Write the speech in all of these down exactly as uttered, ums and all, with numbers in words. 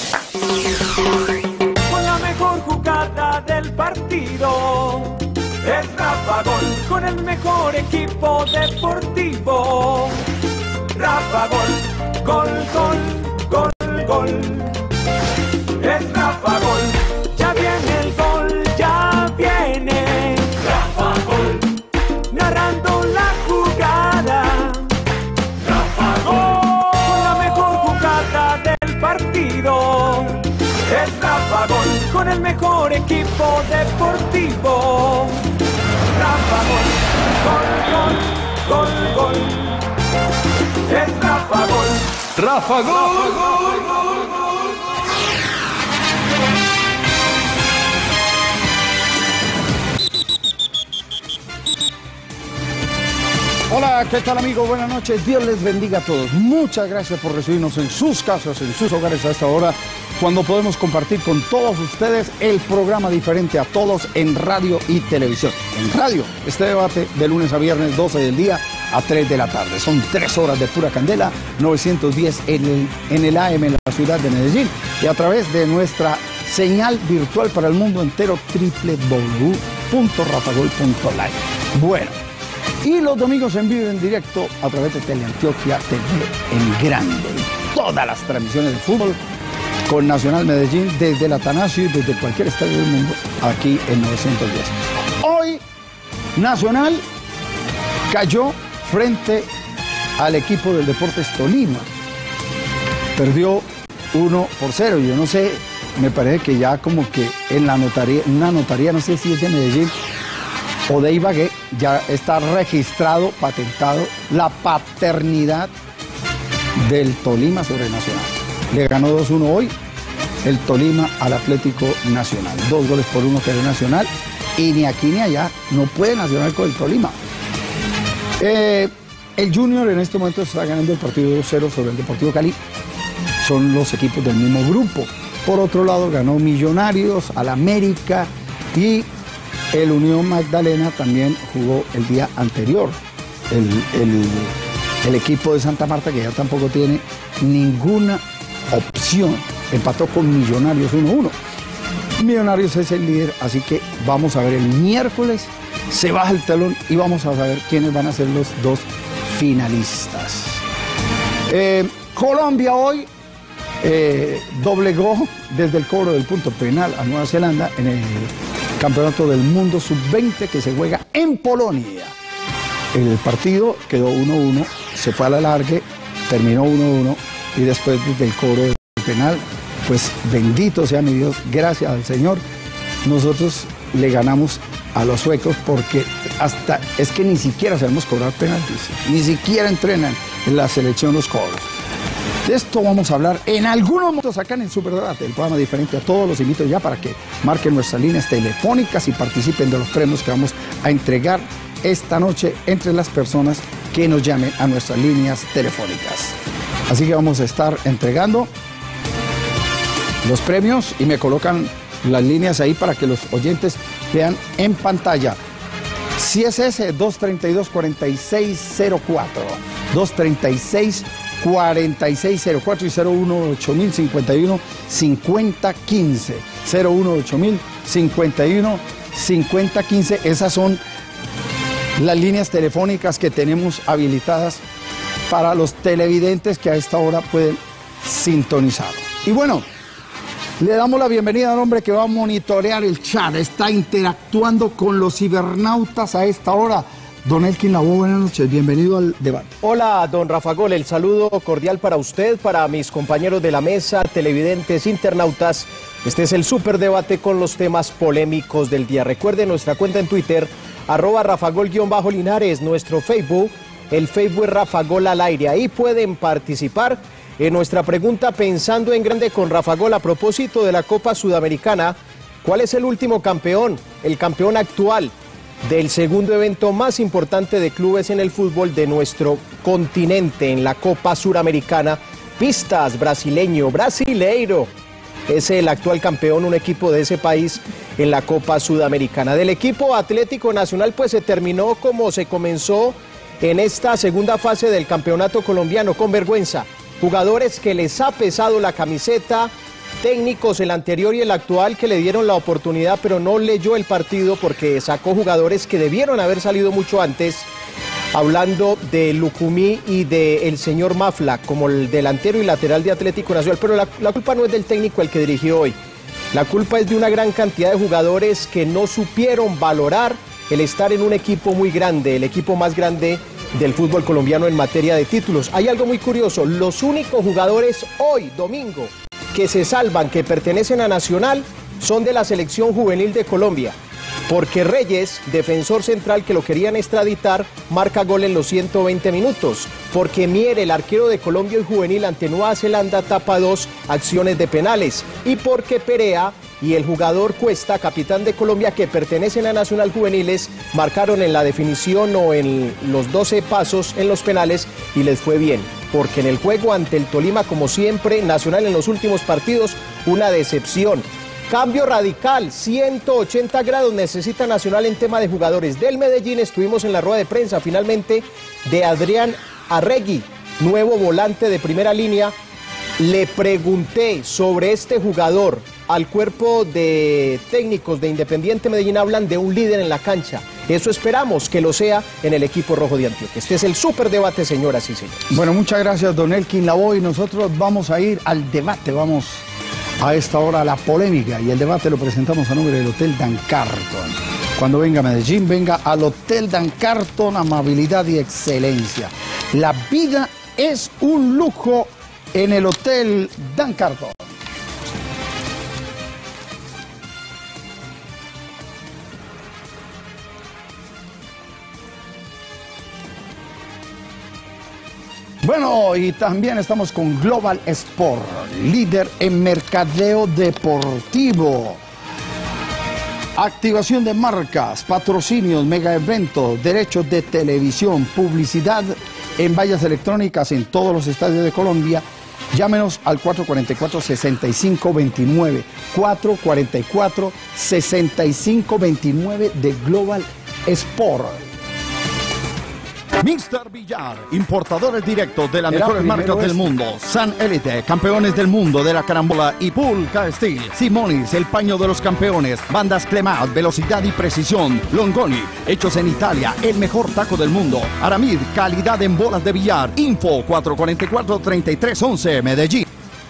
Con la mejor jugada del partido, es Rafa Gol, con el mejor equipo deportivo. Rafa Gol, gol, gol, gol, gol. Es Rafa Gol, ya viene el gol, ya viene. Rafa Gol, narrando la jugada. Rafa Gol, con la mejor jugada del partido. Es Rafa Gol, con el mejor equipo deportivo. Rafa Gol, gol, gol, gol, gol. Es Rafa Gol. Rafa Gol. Gol, gol, gol, gol. Hola, ¿qué tal amigos? Buenas noches, Dios les bendiga a todos. Muchas gracias por recibirnos en sus casas, en sus hogares a esta hora, cuando podemos compartir con todos ustedes el programa diferente a todos en radio y televisión. En radio, este debate de lunes a viernes, doce del día a tres de la tarde. Son tres horas de pura candela, novecientos diez en el, en el A M en la ciudad de Medellín y a través de nuestra señal virtual para el mundo entero, doble u doble u doble u punto rafagol punto live. Bueno. Y los domingos en vivo en directo a través de Teleantioquia T V en grande. Todas las transmisiones de fútbol con Nacional Medellín desde el Atanasio y desde cualquier estadio del mundo aquí en novecientos diez. Hoy Nacional cayó frente al equipo del Deportes Tolima. Perdió uno por cero. Yo no sé, me parece que ya como que en la notaría, una notaría, no sé si es de Medellín o de Ibagué, ya está registrado, patentado, la paternidad del Tolima sobre Nacional. Le ganó dos uno hoy el Tolima al Atlético Nacional. Dos goles por uno que era Nacional, y ni aquí ni allá no puede Nacional con el Tolima. Eh, el Junior en este momento está ganando el partido dos cero sobre el Deportivo Cali. Son los equipos del mismo grupo. Por otro lado, ganó Millonarios al América y el Unión Magdalena también jugó el día anterior. El, el, el equipo de Santa Marta, que ya tampoco tiene ninguna opción, empató con Millonarios uno uno. Millonarios es el líder, así que vamos a ver el miércoles, se baja el telón y vamos a saber quiénes van a ser los dos finalistas. Eh, Colombia hoy eh, doblegó desde el cobro del punto penal a Nueva Zelanda en el Campeonato del Mundo sub veinte que se juega en Polonia. El partido quedó uno uno, se fue a la largue, terminó uno uno y después del cobro del penal, pues bendito sea mi Dios, gracias al Señor, nosotros le ganamos a los suecos porque hasta es que ni siquiera sabemos cobrar penaltis, ni siquiera entrenan en la selección los cobros. De esto vamos a hablar en algunos momentos acá en el Superdebate, el programa diferente a todos. Los invito ya para que marquen nuestras líneas telefónicas y participen de los premios que vamos a entregar esta noche entre las personas que nos llamen a nuestras líneas telefónicas. Así que vamos a estar entregando los premios y me colocan las líneas ahí para que los oyentes vean en pantalla. Si es ese, dos treinta y dos, cuarenta y seis cero cuatro, dos treinta y seis cuarenta y seis cero cuatro y cero uno ocho mil cincuenta y uno cincuenta quince, cero uno ocho mil cincuenta y uno cincuenta quince. Esas son las líneas telefónicas que tenemos habilitadas para los televidentes que a esta hora pueden sintonizar. Y bueno, le damos la bienvenida al hombre que va a monitorear el chat, está interactuando con los cibernautas a esta hora. Don Elkin Lavoe, buenas noches, bienvenido al debate. Hola, don Rafa Gol, el saludo cordial para usted, para mis compañeros de la mesa, televidentes, internautas. Este es el Superdebate con los temas polémicos del día. Recuerden nuestra cuenta en Twitter, arroba rafagol-linares, nuestro Facebook, el Facebook es Rafa Gol al aire. Ahí pueden participar en nuestra pregunta Pensando en Grande con Rafa Gol a propósito de la Copa Sudamericana. ¿Cuál es el último campeón, el campeón actual del segundo evento más importante de clubes en el fútbol de nuestro continente, en la Copa Suramericana? Pistas, brasileño, brasileiro. Es el actual campeón, un equipo de ese país en la Copa Sudamericana. Del equipo Atlético Nacional, pues se terminó como se comenzó en esta segunda fase del campeonato colombiano, con vergüenza. Jugadores que les ha pesado la camiseta, técnicos, el anterior y el actual, que le dieron la oportunidad, pero no leyó el partido porque sacó jugadores que debieron haber salido mucho antes, hablando de Lucumí y del señor Mafla, como el delantero y lateral de Atlético Nacional. Pero la, la culpa no es del técnico el que dirigió hoy. La culpa es de una gran cantidad de jugadores que no supieron valorar el estar en un equipo muy grande, el equipo más grande del fútbol colombiano en materia de títulos. Hay algo muy curioso, los únicos jugadores hoy, domingo, que se salvan, que pertenecen a Nacional, son de la selección juvenil de Colombia, porque Reyes, defensor central que lo querían extraditar, marca gol en los ciento veinte minutos, porque Mier, el arquero de Colombia y juvenil ante Nueva Zelanda, tapa dos acciones de penales, y porque Perea y el jugador Cuesta, capitán de Colombia, que pertenecen a Nacional Juveniles, marcaron en la definición o en los doce pasos en los penales y les fue bien, porque en el juego ante el Tolima, como siempre, Nacional en los últimos partidos, una decepción. Cambio radical, ciento ochenta grados necesita Nacional en tema de jugadores. Del Medellín estuvimos en la rueda de prensa finalmente de Adrián Arregui, nuevo volante de primera línea. Le pregunté sobre este jugador. Al cuerpo de técnicos de Independiente Medellín hablan de un líder en la cancha. Eso esperamos que lo sea en el equipo rojo de Antioquia. Este es el superdebate, señoras y señores. Bueno, muchas gracias, don Elkin Lavoe. Nosotros vamos a ir al debate, vamos a esta hora a la polémica. Y el debate lo presentamos a nombre del Hotel Dan Carton. Cuando venga a Medellín, venga al Hotel Dan Carton, amabilidad y excelencia. La vida es un lujo en el Hotel Dan Carton. Bueno, y también estamos con Global Sport, líder en mercadeo deportivo. Activación de marcas, patrocinios, mega eventos, derechos de televisión, publicidad en vallas electrónicas en todos los estadios de Colombia. Llámenos al cuatro cuatro cuatro, seis cinco dos nueve, cuatro cuatro cuatro, seis cinco dos nueve de Global Sport. mister Villar, importadores directos de las Era mejores marcas primero del este. mundo. San Elite, campeones del mundo de la carambola y Pulca Steel. Simonis, el paño de los campeones. Bandas Clemat, velocidad y precisión. Longoni, hechos en Italia, el mejor taco del mundo. Aramid, calidad en bolas de billar. Info cuatro cuatro cuatro, tres tres uno uno, Medellín.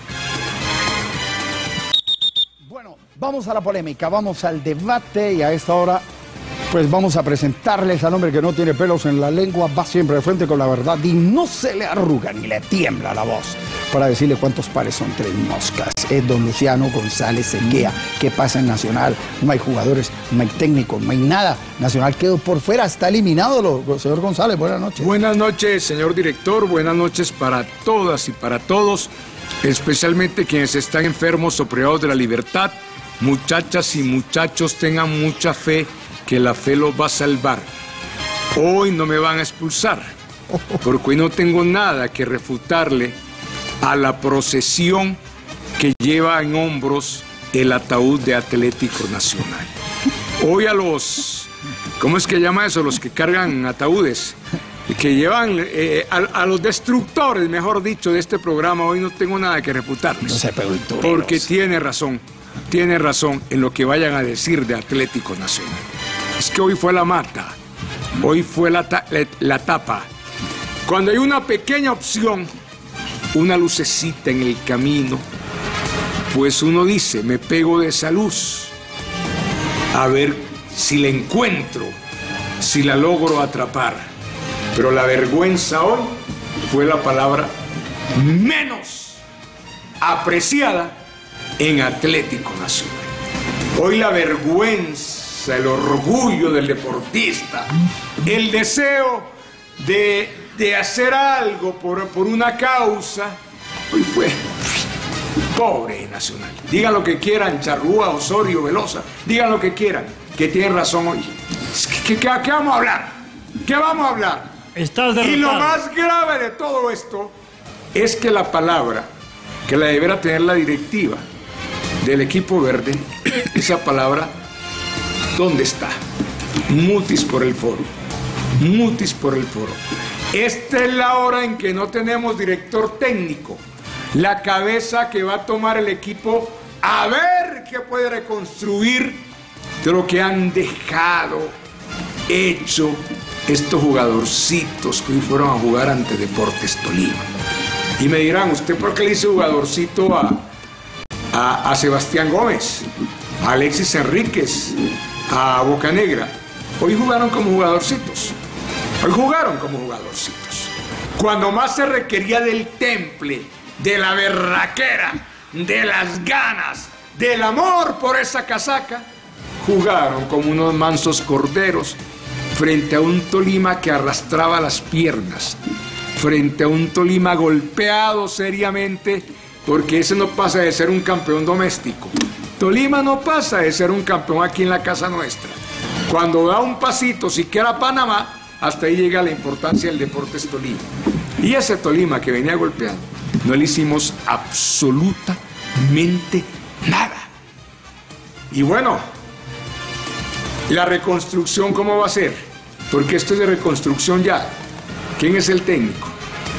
Bueno, vamos a la polémica, vamos al debate y a esta hora pues vamos a presentarles al hombre que no tiene pelos en la lengua, va siempre de frente con la verdad y no se le arruga ni le tiembla la voz para decirle cuántos pares son tres moscas. Es don Luciano González Sequea. ¿Qué pasa en Nacional? No hay jugadores, no hay técnicos, no hay nada. Nacional quedó por fuera, está eliminado. Lo, señor González, buenas noches. Buenas noches, señor director. Buenas noches para todas y para todos, especialmente quienes están enfermos o privados de la libertad. Muchachas y muchachos, tengan mucha fe, que la fe los va a salvar. Hoy no me van a expulsar, porque hoy no tengo nada que refutarle a la procesión que lleva en hombros el ataúd de Atlético Nacional. Hoy a los, ¿cómo es que llama eso? Los que cargan ataúdes, que llevan eh, a, a los destructores, mejor dicho, de este programa, hoy no tengo nada que refutarles. No se porque tiene razón, tiene razón en lo que vayan a decir de Atlético Nacional. Es que hoy fue la mata, hoy fue la, ta la, la tapa. Cuando hay una pequeña opción, una lucecita en el camino, pues uno dice, me pego de esa luz, a ver si la encuentro, si la logro atrapar. Pero la vergüenza hoy fue la palabra menos apreciada en Atlético Nacional. Hoy la vergüenza, el orgullo del deportista, el deseo de, de hacer algo por, por una causa, hoy fue pobre Nacional. Digan lo que quieran, Charrúa, Osorio, Velosa, digan lo que quieran, que tienen razón hoy. ¿Qué, qué, qué vamos a hablar? ¿Qué vamos a hablar? Estás derrotado. Y lo más grave de todo esto es que la palabra que la deberá tener la directiva del equipo verde, esa palabra, ¿dónde está? Mutis por el foro. Mutis por el foro. Esta es la hora en que no tenemos director técnico. la cabeza que va a tomar el equipo a ver qué puede reconstruir de lo que han dejado hecho estos jugadorcitos que hoy fueron a jugar ante Deportes Tolima. Y me dirán, ¿usted por qué le dice jugadorcito a, a, a Sebastián Gómez, a Alexis Enríquez, a Bocanegra? Hoy jugaron como jugadorcitos. Hoy jugaron como jugadorcitos. Cuando más se requería del temple, de la berraquera, de las ganas, del amor por esa casaca, jugaron como unos mansos corderos frente a un Tolima que arrastraba las piernas, frente a un Tolima golpeado seriamente, porque ese no pasa de ser un campeón doméstico. Tolima no pasa de ser un campeón aquí en la casa nuestra. Cuando da un pasito, siquiera a Panamá, hasta ahí llega la importancia del Deportes Tolima. Y ese Tolima que venía golpeado, no le hicimos absolutamente nada. Y bueno, la reconstrucción, ¿cómo va a ser? Porque esto es de reconstrucción ya. ¿Quién es el técnico?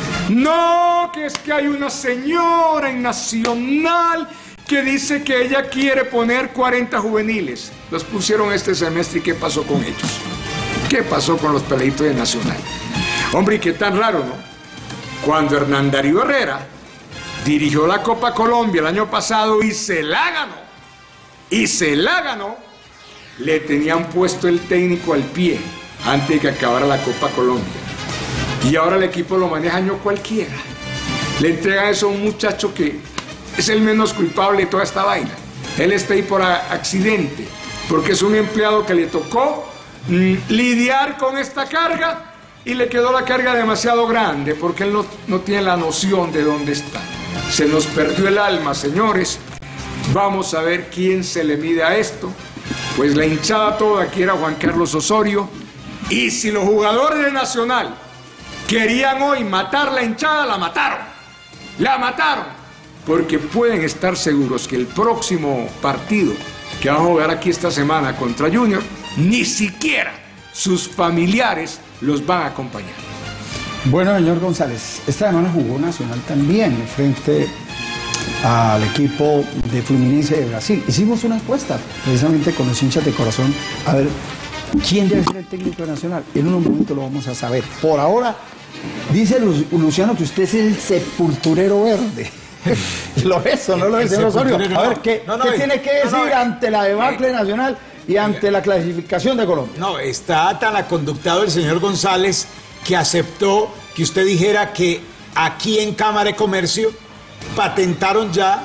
No, que es que hay una señora en Nacional que dice que ella quiere poner cuarenta juveniles. Los pusieron este semestre y ¿qué pasó con ellos? ¿Qué pasó con los peladitos de Nacional? Hombre, y qué tan raro, ¿no? Cuando Hernán Darío Herrera dirigió la Copa Colombia el año pasado y se la ganó, y se la ganó, le tenían puesto el técnico al pie antes de que acabara la Copa Colombia. Y ahora el equipo lo maneja año cualquiera. Le entregan eso a un muchacho que es el menos culpable de toda esta vaina. Él está ahí por accidente, porque es un empleado que le tocó mm, lidiar con esta carga y le quedó la carga demasiado grande, porque él no, no tiene la noción de dónde está. Se nos perdió el alma, señores. Vamos a ver quién se le mide a esto. Pues la hinchada toda aquí era Juan Carlos Osorio. Y si los jugadores de Nacional querían hoy matar la hinchada, la mataron. La mataron. Porque pueden estar seguros que el próximo partido que va a jugar aquí esta semana contra Junior, ni siquiera sus familiares los van a acompañar. Bueno, señor González, esta semana jugó Nacional también frente al equipo de Fluminense de Brasil. Hicimos una encuesta precisamente con los hinchas de corazón a ver quién debe ser el técnico de Nacional. En un momento lo vamos a saber. Por ahora, dice Luciano que usted es el sepulturero verde. ¿Lo es o no lo es, señor Osorio? A ver, ¿qué, no, no, ¿qué no, tiene que decir no, no, ante la debacle nacional y ante la clasificación de Colombia? No, está tan aconductado el señor González que aceptó que usted dijera que aquí en Cámara de Comercio patentaron ya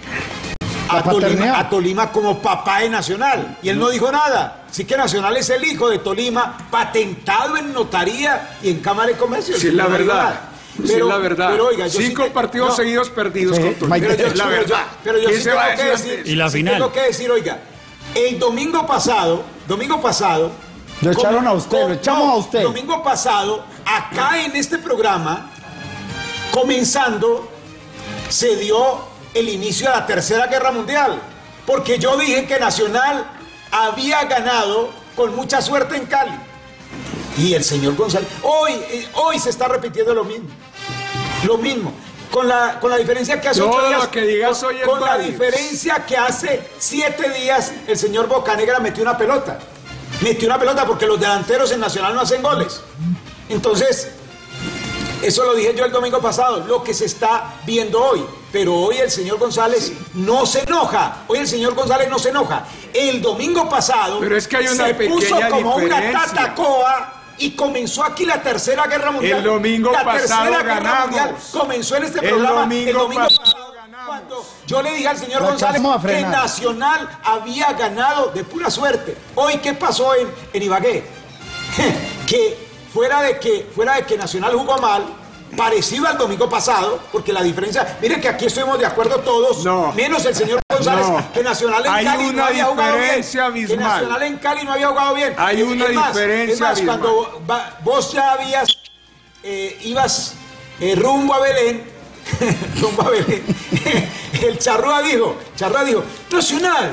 a Tolima, a Tolima como papá de Nacional. Y él no dijo nada. Así que Nacional es el hijo de Tolima, patentado en notaría y en Cámara de Comercio. Sí, es la verdad. Pero, sí, es la verdad. Pero, oiga, yo Cinco sí te, partidos no, seguidos perdidos sí, con Tolima. Pero yo, es la verdad. Yo, pero yo sí tengo que decir, y la sí final. tengo que decir, oiga, el domingo pasado, domingo pasado... Lo echaron a usted, lo echamos no, a usted. Domingo pasado, acá en este programa, comenzando, se dio el inicio de la Tercera Guerra Mundial. Porque yo dije que Nacional había ganado con mucha suerte en Cali. Y el señor González, hoy, hoy se está repitiendo lo mismo. Lo mismo. Con la, con la diferencia que hace Todo ocho días, lo que digas hoy es con la válido. diferencia que hace siete días el señor Bocanegra metió una pelota. Metió una pelota porque los delanteros en Nacional no hacen goles. Entonces, eso lo dije yo el domingo pasado, lo que se está viendo hoy. Pero hoy el señor González sí. no se enoja. Hoy el señor González no se enoja. El domingo pasado Pero es que hay una se puso como diferencia. una tatacoa y comenzó aquí la Tercera Guerra Mundial. El domingo la pasado Tercera Guerra ganamos. Mundial comenzó en este El programa. domingo el domingo pasado pasado ganamos. Cuando yo le dije al señor Lo González que frenar. Nacional había ganado de pura suerte. Hoy, ¿qué pasó en, en Ibagué? que fuera de que fuera de que Nacional jugó mal, parecido al domingo pasado, porque la diferencia, miren que aquí estuvimos de acuerdo todos, no. menos el señor González, no. que Nacional en Hay Cali una no había jugado bien, abismal. que Nacional en Cali no había jugado bien. Hay una es más, diferencia es más, abismal. cuando va, vos ya habías, eh, ibas eh, rumbo a Belén, rumbo a Belén, el Charrúa dijo, Charrúa dijo, Nacional,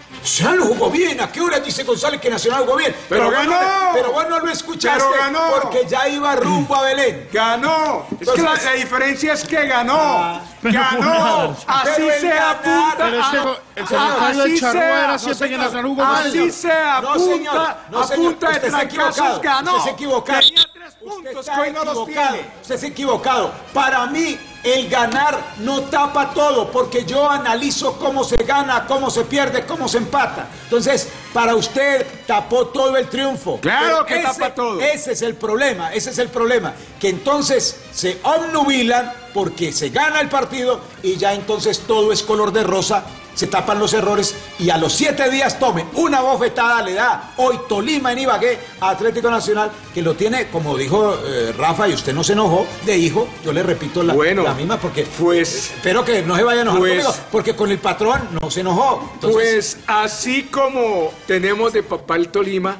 Nacional jugó bien. ¿A qué hora dice González que Nacional jugó bien? Pero vos ganó. no- pero vos no lo escuchaste. Pero ganó. Porque ya iba rumbo a Belén. Ganó. Es que la, Entonces- la diferencia es que ganó. Ah, ganó. Así Pero el se ganar- apunta. Pero ese a- go- el a- secretario así de Charrúa se- era no, siempre que señor. Nacional jugó mal. Así se No, apunta. señor. No, a señor. punta de Usted está trancazos equivocado. ganó. Usted se equivocado. Tenía tres Usted puntos está que hoy no los equivocado. tiene. Usted se ha equivocado. Para mí, el ganar no tapa todo, porque yo analizo cómo se gana, cómo se pierde, cómo se empata. Entonces, para usted tapó todo el triunfo. Claro Pero que ese- tapa todo. Ese es el problema, ese es el problema. Que entonces se obnubilan porque se gana el partido y ya entonces todo es color de rosa. Se tapan los errores y a los siete días tome una bofetada, le da hoy Tolima en Ibagué a Atlético Nacional, que lo tiene, como dijo eh, Rafa, y usted no se enojó, de hijo. Yo le repito la, Bueno, la misma porque pues- espero que no se vaya a enojar pues- conmigo, porque con el patrón no se enojó. Entonces, Pues así como tenemos de papá el Tolima,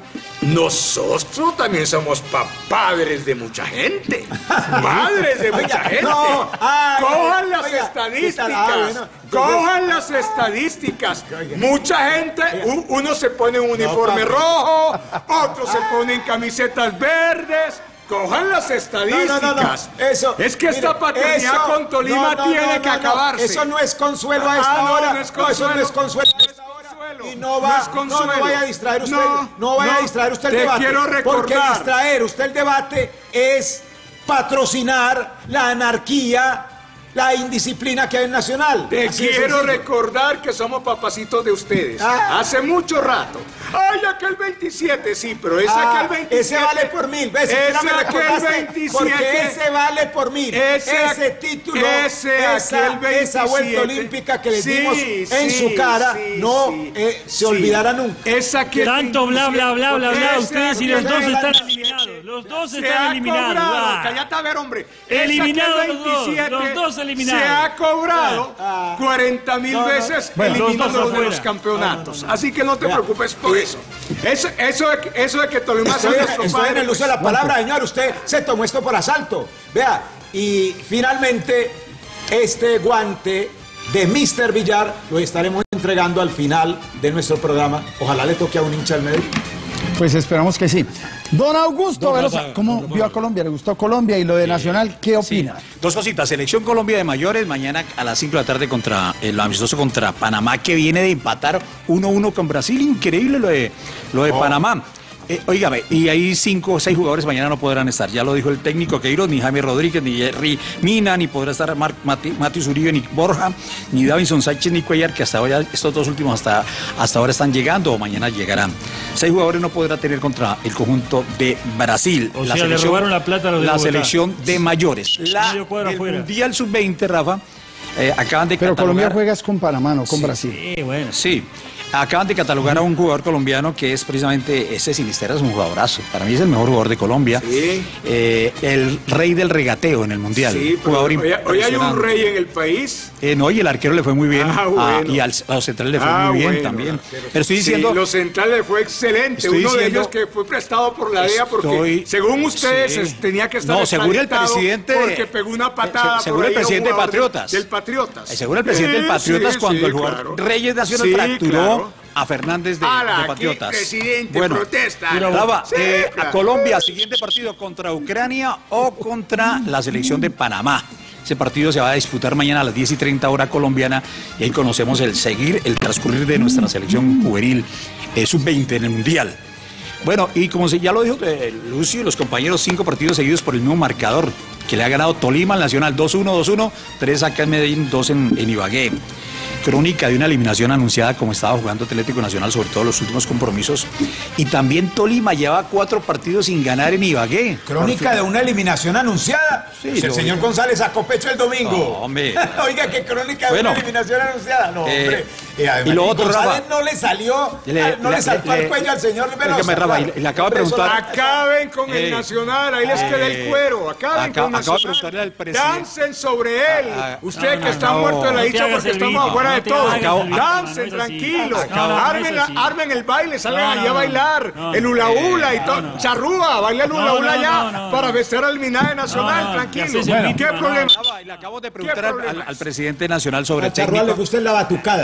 nosotros también somos padres de mucha gente. Padres de mucha Oiga, gente. no, ay, Cojan las oiga, estadísticas. ¿qué tal? Ah, bueno, Cojan las estadísticas. Mucha gente, u- uno se pone un uniforme papi. rojo, otros se ponen camisetas verdes. Cojan las estadísticas. No, no, no, no. Eso, es que mire, esta paternidad eso- con Tolima no, no, tiene no, que no, no. acabarse. Eso no es consuelo a Ah, esta no, hora. no es eso no es consuelo. consuelo a esta hora. consuelo. Y no va, No es no, consuelo. no vaya a distraer usted, no, No, vaya no, a distraer usted el te debate. quiero recordar. Porque distraer usted el debate es patrocinar la anarquía, la indisciplina que hay en Nacional. Te Así de quiero sencillo. recordar que somos papacitos de ustedes. Ah. Hace mucho rato. Ay, aquel veintisiete, sí, pero ese Ah, aquel veintisiete. ese vale por mil. ¿Ves? Ese Siquiera me aquel recordaste, veintisiete. porque ese vale por mil. Ese, Ese título, ese esa, aquel veintisiete. esa vuelta olímpica que le Sí, dimos en sí, su cara, sí, no sí, eh, se sí. olvidará nunca. Esa aquel Tanto bla, bla, bla, bla, bla, Ese ustedes y los aquel dos están veintisiete. eliminados. Los dos Se están ha eliminados. cobrado, ah. cállate a ver, hombre. Ese Eliminados aquel los dos, veintisiete los dos eliminados. Se ha cobrado Ah. cuarenta mil No, no. veces Bueno, los dos eliminándolos de afuera. los campeonatos. Así que no te Vea, preocupes por eh, eso. Eso, eso, de, que- eso de que Tolima sea Estoy, nuestro estoy en padre, el uso de la palabra, señor. Usted se tomó esto por asalto. Vea, y finalmente, este guante de mister Villar lo estaremos entregando al final de nuestro programa. Ojalá le toque a un hincha al medio. Pues esperamos que sí. Don Augusto Velosa, ¿cómo vio a Colombia? ¿Le gustó Colombia? Y lo de Nacional, ¿qué opina? Dos cositas. Selección Colombia de mayores mañana a las cinco de la tarde contra el amistoso contra Panamá, que viene de empatar uno uno con Brasil. Increíble lo de, lo de Panamá. Eh, óigame, y ahí cinco o seis jugadores mañana no podrán estar. Ya lo dijo el técnico Queiroz, ni Jaime Rodríguez, ni Jerry Mina, ni podrá estar Mar Mati Mati Uribe, ni Borja, ni Davinson Sánchez, ni Cuellar, que hasta ahora, estos dos últimos hasta, hasta ahora están llegando o mañana llegarán. Seis jugadores no podrá tener contra el conjunto de Brasil. O sea, le robaron la plata a los de La Bogotá. selección de mayores. La Medio cuadro del afuera. Mundial sub veinte, Rafa, eh, acaban de Pero Colombia catalogar- juega es con Panamá, no con Brasil. Sí, bueno. Sí, acaban de catalogar a un jugador colombiano que es precisamente, ese Sinisterra es un jugadorazo. Para mí es el mejor jugador de Colombia. Sí. Eh, el rey del regateo en el Mundial. Sí, pero jugador hoy, hoy hay un impresionante. rey en el país. Eh, no, y el arquero le fue muy bien. Ah, ah, bueno. y al- a los centrales le fue Ah, muy bien bueno, también. pero- Pero estoy Sí, diciendo. los centrales fue excelente. Estoy Uno de diciendo- ellos que fue prestado por la D E A porque, Estoy- según ustedes, sí. es- tenía que estar No, según el extraditado presidente- porque pegó una patada. se- según por el ahí a un presidente de jugador del- Patriotas. Del Patriotas. Eh, según el presidente del Sí, Patriotas, sí, cuando sí, el jugador claro. Reyes Nacional Sí, fracturó claro. a Fernández de, Ala, de aquí, Patriotas. presidente, bueno, protesta. Rafa, Sí, eh, claro. a Colombia, siguiente partido contra Ucrania o contra la selección de Panamá. Ese partido se va a disputar mañana a las diez y treinta hora colombiana y ahí conocemos el seguir, el transcurrir de nuestra selección juvenil eh, sub veinte en el Mundial. Bueno, y como se- ya lo dijo eh, Lucio y los compañeros, cinco partidos seguidos por el mismo marcador, que le ha ganado Tolima al Nacional dos uno, dos uno, tres acá en Medellín, dos en, en Ibagué. Crónica de una eliminación anunciada como estaba jugando Atlético Nacional, sobre todo los últimos compromisos. Y también Tolima lleva cuatro partidos sin ganar en Ibagué. Crónica de una eliminación anunciada. Sí, Pues el lo señor digo. González sacó pecho el domingo. No, hombre. Oiga, qué crónica de Bueno. una eliminación anunciada. No, Eh, hombre. Y, además, y lo otro, González Rafa. no le salió, Le- ah, no le, le- saltó le- al cuello al señor Velosa. Dígame, Rafa, claro. y le acabo de Hombre, eso preguntar- la- Acaben con el Eh, Nacional, ahí les queda el cuero. Acaben acá- con acabo de Nacional. preguntarle al presidente. Dancen sobre él. Ah, ah, Usted no, que no, está no. muerto de la No te dicha hagas porque el estamos víctima, afuera no de te todo. hagas el víctima, Dancen, no es así. tranquilos. No, no, no armen, es la- así. armen el baile, salgan No, allá no, a bailar. no, el hula hula y no, todo. no. Charrúa, baila el hula No, hula no, allá no, no, para no. vestir a eliminada de Nacional, No, no, tranquilo. que haces el ¿Qué víctima, no. problema? Rafa, y le acabo de preguntar al, problema al- es? al presidente nacional sobre A Charrúa le técnico. gusta la batucada. Sobre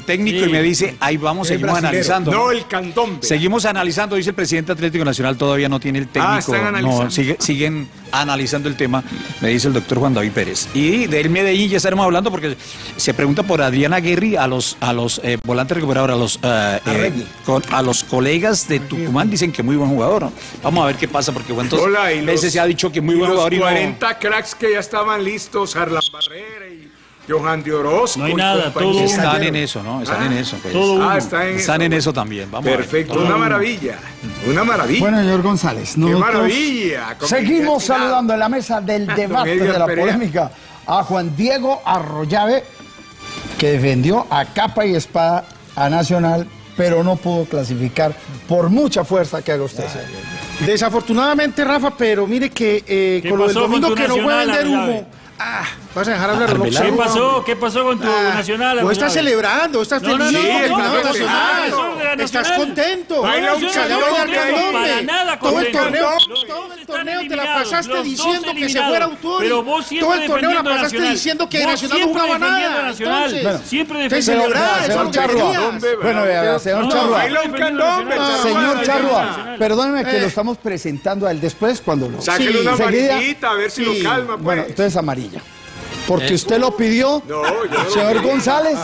técnico Sí. y me dice, ahí vamos, El seguimos brasilero. analizando. No, el candombe. Seguimos analizando, dice el presidente Atlético Nacional, todavía no tiene el técnico. Ah, están analizando. No, sigue- siguen analizando el tema, me dice el doctor Juan David Pérez. Y del Medellín ya estaremos hablando porque se pregunta por Adriana Guerri a los a los eh, volantes recuperadores, a los eh, eh, Arregui. con- a los colegas de Tucumán, dicen que muy buen jugador, ¿no? Vamos a ver qué pasa porque cuántas Hola, y los- veces se ha dicho que muy y buen los jugador y no- cuarenta cracks que ya estaban listos, Harlan Barrera y Johan de Orozco. No hay y nada, compañía. todo están uno. en eso, ¿no? Están Ah. en eso. Pues. Todo Ah, uno. está en Están eso. en eso también. Vamos a ver. Perfecto, Todo una uno. maravilla. Una maravilla. Bueno, señor González, ¡Qué nosotros maravilla! Con seguimos Miguel Tirado. saludando en la mesa del debate Edgar de la Perea. polémica a Juan Diego Arroyave, que defendió a capa y espada a Nacional, pero no pudo clasificar por mucha fuerza que haga usted. señor. Desafortunadamente, Rafa, pero mire que eh, ¿Qué con lo del pasó con domingo tu que no fue a Nacional, vender Arrelave? humo. Ah, vas a dejar hablar de Arbeláez. ¿Qué Roxana. pasó? ¿Qué pasó con tu Ah, Nacional? vos estás Arrelave? celebrando, estás No, no, feliz, no, el no, ganador no, nacional. no, no, no, no, Estás Nacional. contento. Baila un Yo no Salió estoy de contento, Arcandome. para nada Todo el contento. torneo, Los todo dos el están torneo te la eliminados, pasaste los dos diciendo que se eliminados. fuera Autori. Pero vos siempre Todo el torneo la defendiendo a pasaste Nacional. diciendo que Vos Nacional no siempre jugaba defendiendo nada. a Nacional. Entonces, Siempre te defendiendo a celebrás, Nacional. eso es Señor lo que Charrua, querías. bueno, vea, señor No, Charrua, Baila un candombe, No, Charrua. señor no, Charrua, Nacional. perdóneme que Eh. lo estamos presentando a él después cuando lo... Sáquele Sí, una enseguida- amarillita a ver si sí. lo calma, pues. Bueno, entonces amarilla. Porque usted lo pidió, No, yo no lo señor pedí. González,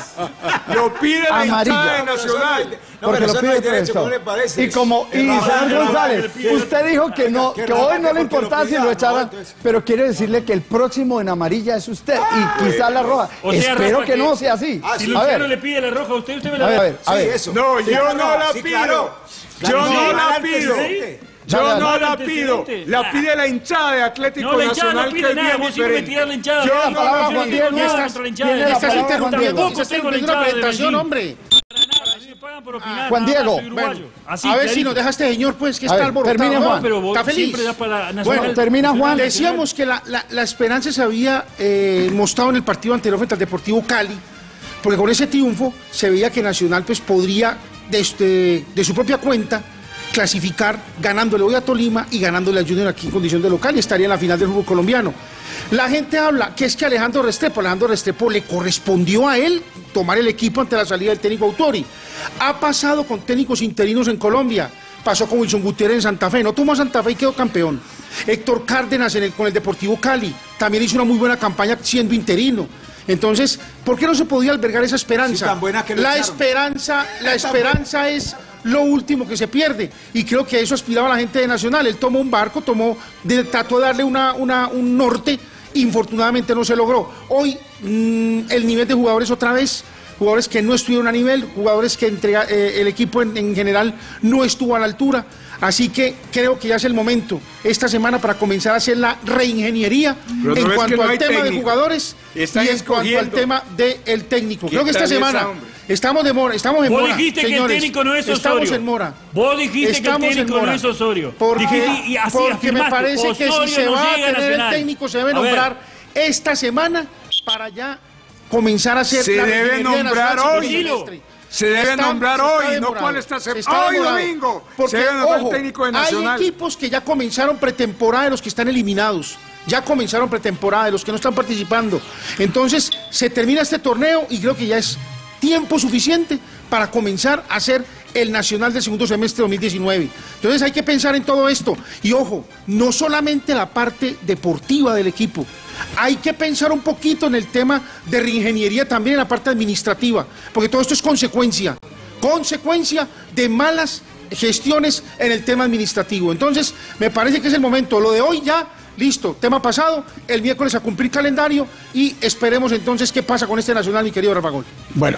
Lo pide la Amarilla. hinchada de Nacional. No, porque pero lo eso no pide hay derecho, prestado. ¿cómo le parece? Y como, y Es Rafa, señor Rafa, González, que le pide- usted dijo que no, que que Rafa, hoy que no le porque lo importaba si pida, lo no, echaran, entonces- pero quiere decirle que el próximo en amarilla es usted y quizás la roja. O sea, Espero Rafa, que que- no sea así. Ah, Si sí. A Luciano ver, le pide la roja a usted, usted me la a ver, a da. ver, a Sí, ver. eso. No, Sí, yo claro, no la sí, pido. claro. Yo Claro, no sí, la al pido. antecedente. Yo Dale, no dale. la pido. Antecedente. La pide la hinchada de Atlético No, la hinchada Nacional, no que pide es nada. bien Vos siempre diferente. tirás la hinchada. Yo Mira, no palabra, la Juan pido. Diego. Yo Estás- contra la hinchada. tiene la Estás palabra, interrumpiendo, Juan Diego. estás Estoy con la interrumpiendo la hinchada de presentación, Medellín. hombre. A mí me pagan por opinar, Juan nada más, Diego, soy uruguayo. Así, A ver clarito. si nos deja este señor, pues, que A está ver, alborotado. termine, ¿no? Juan. Pero vos Está feliz. siempre das para Nacional. Bueno, termina, Juan. Decíamos que la, la- la esperanza se había eh, mostrado en el partido anterior frente al Deportivo Cali, porque con ese triunfo se veía que Nacional pues, podría, de, este- de su propia cuenta, clasificar ganándole hoy a Tolima y ganándole a Junior aquí en condición de local y estaría en la final del fútbol colombiano. La gente habla que es que Alejandro Restrepo, Alejandro Restrepo le correspondió a él tomar el equipo ante la salida del técnico Autori. Ha pasado con técnicos interinos en Colombia. Pasó con Wilson Gutiérrez en Santa Fe, no tomó a Santa Fe y quedó campeón. Héctor Cárdenas en el, con el Deportivo Cali, también hizo una muy buena campaña siendo interino. Entonces, ¿por qué no se podía albergar esa esperanza? Sí, tan buena que lo la echaron. esperanza, la esperanza es lo último que se pierde. Y creo que a eso aspiraba la gente de Nacional. Él tomó un barco, tomó, de- trató de darle una, una- un norte, infortunadamente no se logró. Hoy mm, el nivel de jugadores otra vez, jugadores que no estuvieron a nivel, jugadores que entrega, eh, el equipo en, en general no estuvo a la altura. Así que creo que ya es el momento esta semana para comenzar a hacer la reingeniería Pero en no es cuanto que no al hay tema de técnico. jugadores Están y en cuanto al escogiendo. tema del técnico. Creo que esta Quítale esa, semana hombre. estamos de mora, estamos en Vos mora. dijiste que el señores. técnico no es Osorio. Estamos en mora. Vos dijiste Estamos que el en técnico no mora. es Osorio. Porque, Dijiste- y así porque me afirmaste, parece que si Osorio se no va a llega tener el Nacional. técnico se debe A ver, nombrar esta semana para ya comenzar a hacer Se la debe reingeniería de nombrar Nacional hoy. segundo semestre. Se debe Está- nombrar se está hoy, no demorado. cuál esta Se semana. está Hoy demorado. domingo. Porque, Se debe nombrar ojo, el técnico de Nacional. hay equipos que ya comenzaron pretemporada de los que están eliminados. Ya comenzaron pretemporada de los que no están participando. Entonces, se termina este torneo y creo que ya es tiempo suficiente para comenzar a hacer el Nacional del segundo semestre de dos mil diecinueve. Entonces hay que pensar en todo esto. Y ojo, no solamente la parte deportiva del equipo, hay que pensar un poquito en el tema de reingeniería también en la parte administrativa, porque todo esto es consecuencia, consecuencia de malas gestiones en el tema administrativo. Entonces, me parece que es el momento. Lo de hoy ya, listo, tema pasado, el miércoles a cumplir calendario y esperemos entonces qué pasa con este Nacional, mi querido Rafa Gol. Bueno,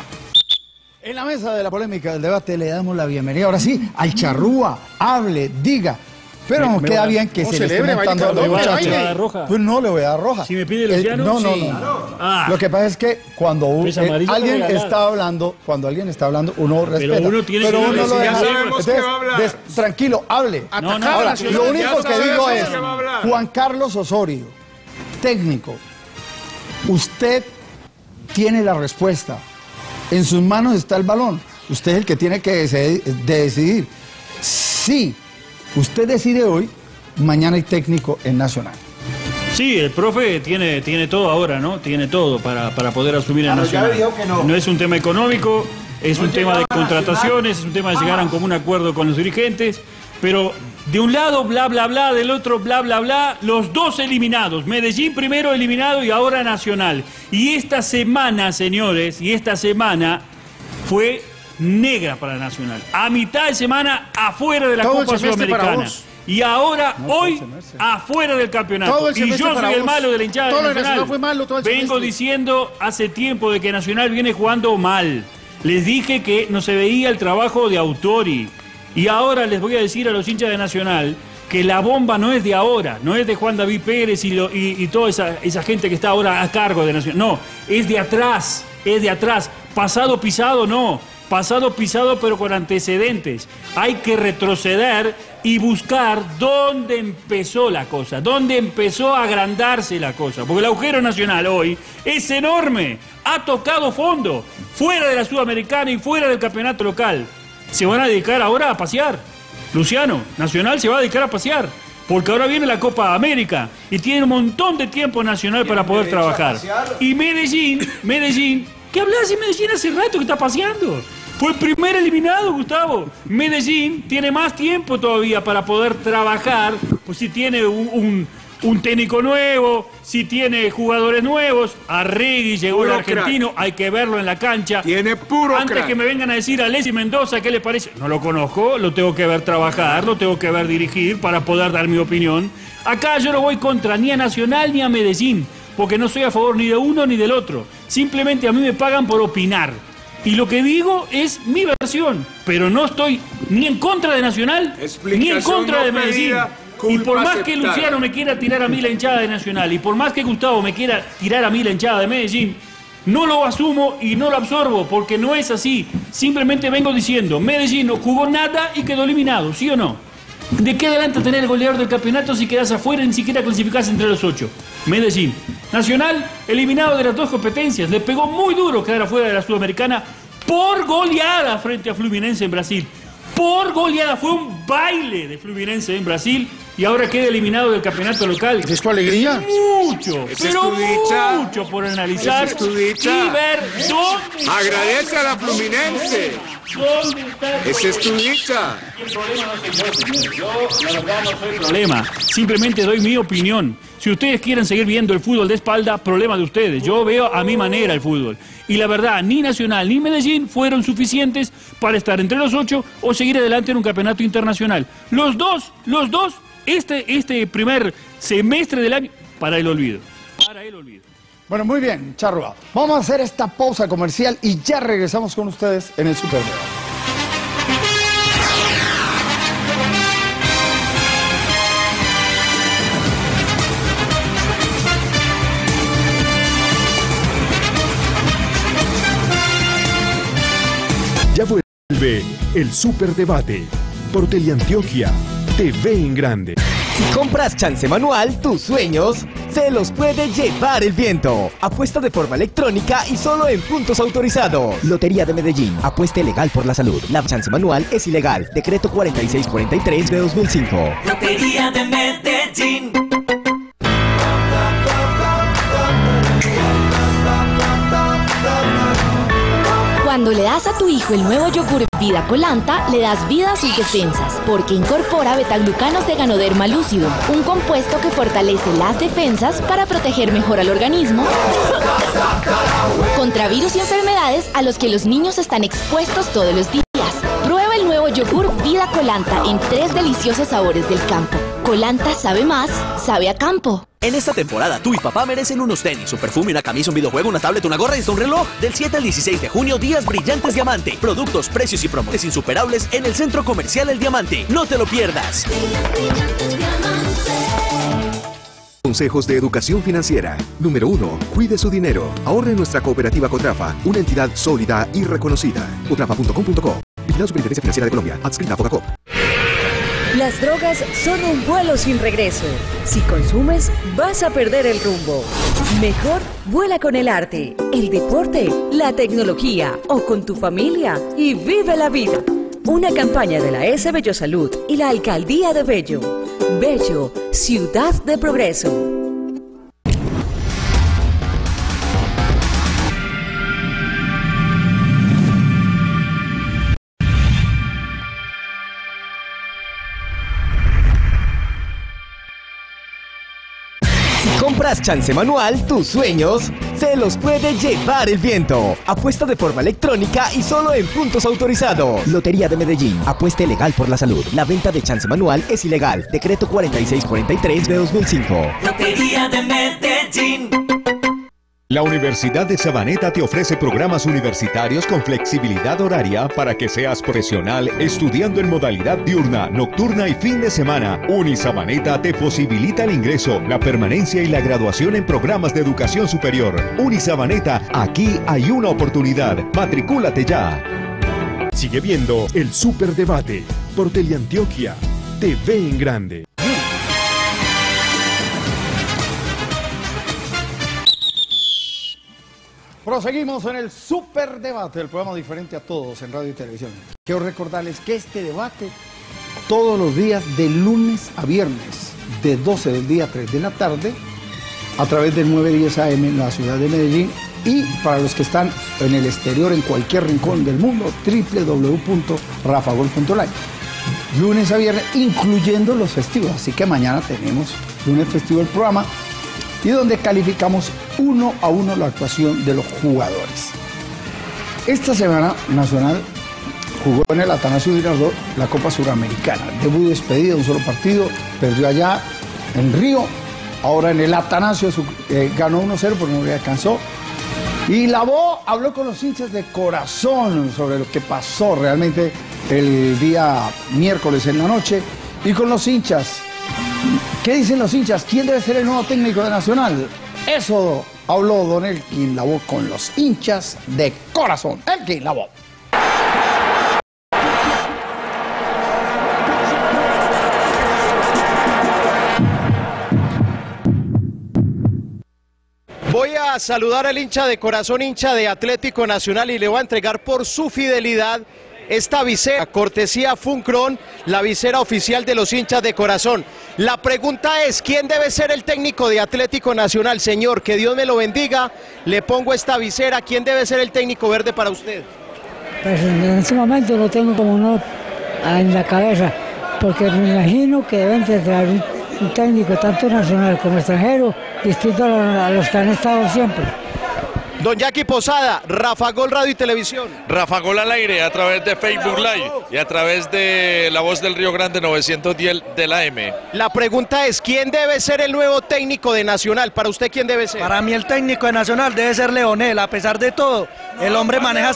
en la mesa de la polémica del debate le damos la bienvenida ahora sí al Charrúa, hable, diga. Pero nos queda bien que no, se le esté celebre, mentando a baile, los baile, muchachos. baile. roja. Pues no le voy a dar roja. Si me pide El- Luciano, no, no, sí. no, no. Ah. Lo que pasa es que cuando un- Pues eh, amarillo alguien no regalar. está hablando, cuando alguien está hablando, uno respeta. uno tiene Pero que uno lo decir, deja. ya sabemos que va a hablar. des- tranquilo, hable. No, no, Ahora, Nacional, lo ya único que sabemos digo que es, va a hablar. Juan Carlos Osorio, técnico, usted tiene la respuesta. En sus manos está el balón. Usted es el que tiene que dese- de decidir. Si usted decide hoy, mañana hay técnico en Nacional. Sí, el profe tiene, tiene todo ahora, ¿no? Tiene todo para, para poder asumir el Claro, ya Nacional. le dijo que no. es un tema económico, es un tema de contrataciones, es un tema de llegar a un común acuerdo con los dirigentes, pero de un lado bla bla bla, del otro bla bla bla, los dos eliminados, Medellín primero eliminado y ahora Nacional. Y esta semana, señores, y esta semana fue negra para Nacional. A mitad de semana afuera de la Todo el Copa semestre para Sudamericana. vos. Y ahora, No, hoy, todo el semestre. afuera del campeonato. Todo el Y yo semestre para soy el vos. malo de la hinchada Todo de el Nacional. Nacional fue malo, todo el Vengo semestre. diciendo hace tiempo de que Nacional viene jugando mal. Les dije que no se veía el trabajo de Autori. Y ahora les voy a decir a los hinchas de Nacional que la bomba no es de ahora, no es de Juan David Pérez y, lo, y, y toda esa, esa gente que está ahora a cargo de Nacional. No, es de atrás, es de atrás. Pasado pisado, no. Pasado pisado, pero con antecedentes. Hay que retroceder y buscar dónde empezó la cosa, dónde empezó a agrandarse la cosa. Porque el agujero nacional hoy es enorme, ha tocado fondo, fuera de la Sudamericana y fuera del campeonato local. Se van a dedicar ahora a pasear. Luciano, Nacional se va a dedicar a pasear. Porque ahora viene la Copa América y tiene un montón de tiempo Nacional para poder trabajar. Y Medellín, Medellín, ¿qué hablas de Medellín hace rato que está paseando? Fue el primer eliminado, Gustavo. Medellín tiene más tiempo todavía para poder trabajar, pues si tiene un, un, un técnico nuevo, si tiene jugadores nuevos. Arregui llegó el Puro argentino, crack. hay que verlo en la cancha. Tiene puro Antes crack. que me vengan a decir a Alexis Mendoza, ¿qué le parece? No lo conozco, lo tengo que ver trabajar, lo tengo que ver dirigir para poder dar mi opinión. Acá yo no voy contra ni a Nacional ni a Medellín, porque no soy a favor ni de uno ni del otro. Simplemente a mí me pagan por opinar. Y lo que digo es mi versión, pero no estoy ni en contra de Nacional, ni en Explicación contra no de Medellín. pedida, Y por culpa más que aceptada. Luciano me quiera tirar a mí la hinchada de Nacional, y por más que Gustavo me quiera tirar a mí la hinchada de Medellín, no lo asumo y no lo absorbo, porque no es así. Simplemente vengo diciendo, Medellín no jugó nada y quedó eliminado, ¿sí o no? ¿De qué adelanta tener el goleador del campeonato si quedas afuera y ni siquiera clasificás entre los ocho? Medellín. Nacional, eliminado de las dos competencias. Le pegó muy duro quedar afuera de la Sudamericana por goleada frente a Fluminense en Brasil. Por goleada. Fue un baile de Fluminense en Brasil y ahora queda eliminado del campeonato local. ¿Es tu alegría? Mucho, Esa es pero tu dicha. mucho por analizar Esa es tu dicha. y ver dónde... Agradece a la Fluminense. ¿Dónde está el Esa es tu dicha. El problema no soy yo, señor. Yo, la verdad, no soy el problema. Simplemente doy mi opinión. Si ustedes quieren seguir viendo el fútbol de espalda, problema de ustedes. Yo veo a mi manera el fútbol. Y la verdad, ni Nacional ni Medellín fueron suficientes para estar entre los ocho o seguir adelante en un campeonato internacional. Los dos, los dos, este, este primer semestre del año, para el olvido. Para el olvido. Bueno, muy bien, Charrua. Vamos a hacer esta pausa comercial y ya regresamos con ustedes en el Super Bowl. Ya vuelve el Superdebate por Teleantioquia, T V en grande. Si compras chance manual, tus sueños se los puede llevar el viento. Apuesta de forma electrónica y solo en puntos autorizados. Lotería de Medellín. Apueste legal por la salud. La chance manual es ilegal. Decreto cuarenta y seis cuarenta y tres de dos mil cinco. Lotería de Medellín. Cuando le das a tu hijo el nuevo yogur Vida Colanta, le das vida a sus defensas, porque incorpora betaglucanos de Ganoderma Lucidum, un compuesto que fortalece las defensas para proteger mejor al organismo contra virus y enfermedades a los que los niños están expuestos todos los días. Prueba el nuevo yogur Vida Colanta en tres deliciosos sabores del campo. Colanta sabe más, sabe a campo. En esta temporada, tú y papá merecen unos tenis, un perfume, una camisa, un videojuego, una tablet, una gorra y hasta un reloj. Del siete al dieciséis de junio, días brillantes Diamante. Productos, precios y promociones insuperables en el Centro Comercial El Diamante. No te lo pierdas. Consejos de educación financiera. Número uno. Cuide su dinero. Ahorre en nuestra cooperativa Cotrafa, una entidad sólida y reconocida. cotrafa punto com punto co. Vigilado Superintendencia Financiera de Colombia. Adscrita a Fogacop. Las drogas son un vuelo sin regreso. Si consumes, vas a perder el rumbo. Mejor vuela con el arte, el deporte, la tecnología o con tu familia y vive la vida. Una campaña de la S. Bello Salud y la Alcaldía de Bello. Bello, ciudad de progreso. compras chance manual, tus sueños se los puede llevar el viento. Apuesta de forma electrónica y solo en puntos autorizados. Lotería de Medellín. Apueste legal por la salud. La venta de chance manual es ilegal. Decreto cuarenta y seis cuarenta y tres de dos mil cinco. Lotería de Medellín. La Universidad de Sabaneta te ofrece programas universitarios con flexibilidad horaria para que seas profesional estudiando en modalidad diurna, nocturna y fin de semana. Unisabaneta te posibilita el ingreso, la permanencia y la graduación en programas de educación superior. Unisabaneta, aquí hay una oportunidad. Matricúlate ya. Sigue viendo el Superdebate por Teleantioquia, T V en grande. Proseguimos en el Superdebate, el programa diferente a todos en radio y televisión. Quiero recordarles que este debate todos los días de lunes a viernes, de doce del día a tres de la tarde, a través del nueve diez A M en la ciudad de Medellín, y para los que están en el exterior, en cualquier rincón del mundo, doble u doble u doble u punto rafagol punto live. Lunes a viernes, incluyendo los festivos, así que mañana tenemos lunes festivo el programa, y donde calificamos uno a uno la actuación de los jugadores. Esta semana Nacional jugó en el Atanasio Girardot la Copa Suramericana. Debut y despedida, un solo partido, perdió allá en Río, ahora en el Atanasio eh, ganó uno cero porque no le alcanzó. Y Lavó habló con los hinchas de corazón sobre lo que pasó realmente el día miércoles en la noche, y con los hinchas. ¿Qué dicen los hinchas? ¿Quién debe ser el nuevo técnico de Nacional? Eso habló don Elkin Lavó con los hinchas de corazón. Elkin Lavó. Voy a saludar al hincha de corazón, hincha de Atlético Nacional, y le voy a entregar por su fidelidad esta visera, cortesía Funcron, la visera oficial de los hinchas de corazón. La pregunta es, ¿quién debe ser el técnico de Atlético Nacional? Señor, que Dios me lo bendiga, le pongo esta visera. ¿Quién debe ser el técnico verde para usted? Pues en este momento lo tengo como no en la cabeza, porque me imagino que deben de traer un, un técnico tanto nacional como extranjero, distinto a los, a los que han estado siempre. Don Jackie Posada, Rafa Gol Radio y Televisión. Rafa Gol al aire a través de Facebook Live y a través de La Voz del Río Grande novecientos diez de la M. La pregunta es, ¿quién debe ser el nuevo técnico de Nacional? ¿Para usted quién debe ser? Para mí el técnico de Nacional debe ser Leonel, a pesar de todo. El hombre maneja...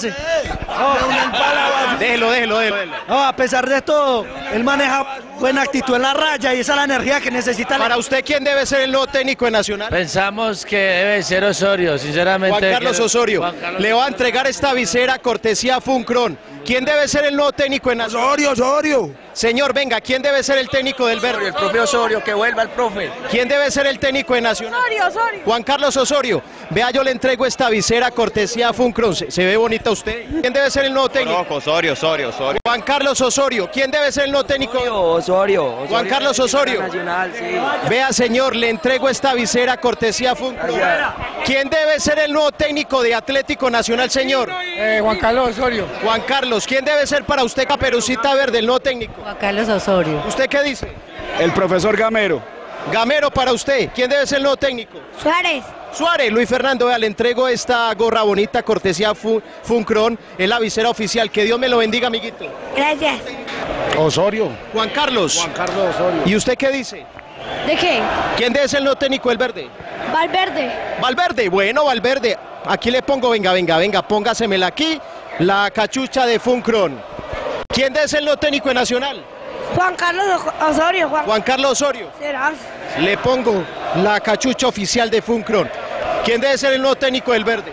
Oh. Déjelo, déjelo, déjelo. No, a pesar de todo, él maneja buena actitud en la raya y esa es la energía que necesita. Para usted, ¿quién debe ser el nuevo técnico de Nacional? Pensamos que debe ser Osorio, sinceramente. Juan Carlos Osorio. Juan Carlos... Le va a entregar esta visera cortesía Funcron. ¿Quién debe ser el nuevo técnico de Nacional? Osorio, Osorio. Señor, venga, ¿quién debe ser el técnico del Verde? El profe Osorio, que vuelva el profe. ¿Quién debe ser el técnico de Nacional? Osorio, Osorio. Juan Carlos Osorio. Vea, yo le entrego esta visera cortesía Funcron. ¿Se, se ve bonita usted? ¿Quién debe ser el nuevo técnico? No, Osorio, Osorio, Osorio. Juan Carlos Osorio. ¿Quién debe ser el nuevo técnico? Osorio, Osorio. Juan Carlos Osorio. Nacional, sí. Vea, señor, le entrego esta visera cortesía Funcron. ¿Quién debe ser el nuevo técnico de Atlético Nacional, señor? Eh, Juan Carlos Osorio. Juan Carlos, ¿quién debe ser para usted Caperucita Verde, el nuevo técnico? Juan Carlos Osorio. ¿Usted qué dice? El profesor Gamero. Gamero para usted. ¿Quién debe ser el nuevo técnico? Suárez. Suárez. Luis Fernando, vea, le entrego esta gorra bonita, cortesía Fu Funcron, es la visera oficial. Que Dios me lo bendiga, amiguito. Gracias. Osorio. Juan Carlos. Juan Carlos Osorio. ¿Y usted qué dice? ¿De qué? ¿Quién debe ser el nuevo técnico del Verde? Valverde. Valverde, bueno, Valverde. Aquí le pongo, venga, venga, venga, póngasemela aquí, la cachucha de Funcron. ¿Quién debe ser el nuevo técnico de Nacional? Juan Carlos Osorio. Juan, Juan Carlos Osorio. Serás. Le pongo la cachucha oficial de Funcron. ¿Quién debe ser el nuevo técnico del Verde?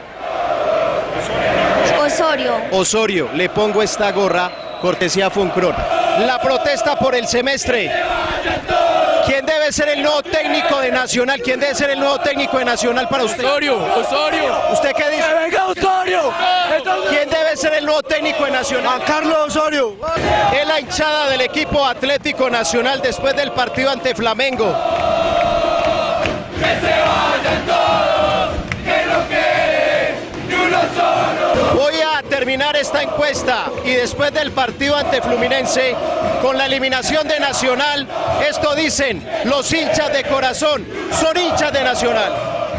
Osorio. Osorio. Le pongo esta gorra, cortesía Funcron. La protesta por el semestre. ¿Quién debe ser el nuevo técnico de Nacional? ¿Quién debe ser el nuevo técnico de Nacional para usted? Osorio, Osorio. ¿Usted qué dice? ¡Que venga Osorio! ¿Quién debe ser el nuevo técnico de Nacional? Juan Carlos Osorio. Es la hinchada del equipo Atlético Nacional después del partido ante Flamengo. ¡Que se vayan todos! ¡Que no quede ni uno solo! Voy a terminar terminar esta encuesta y después del partido ante Fluminense, con la eliminación de Nacional, esto dicen los hinchas de corazón, son hinchas de Nacional.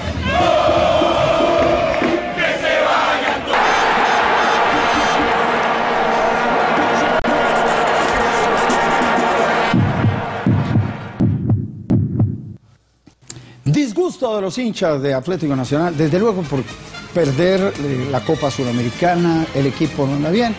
Disgusto de los hinchas de Atlético Nacional, desde luego por perder eh, la Copa Suramericana, el equipo no anda bien.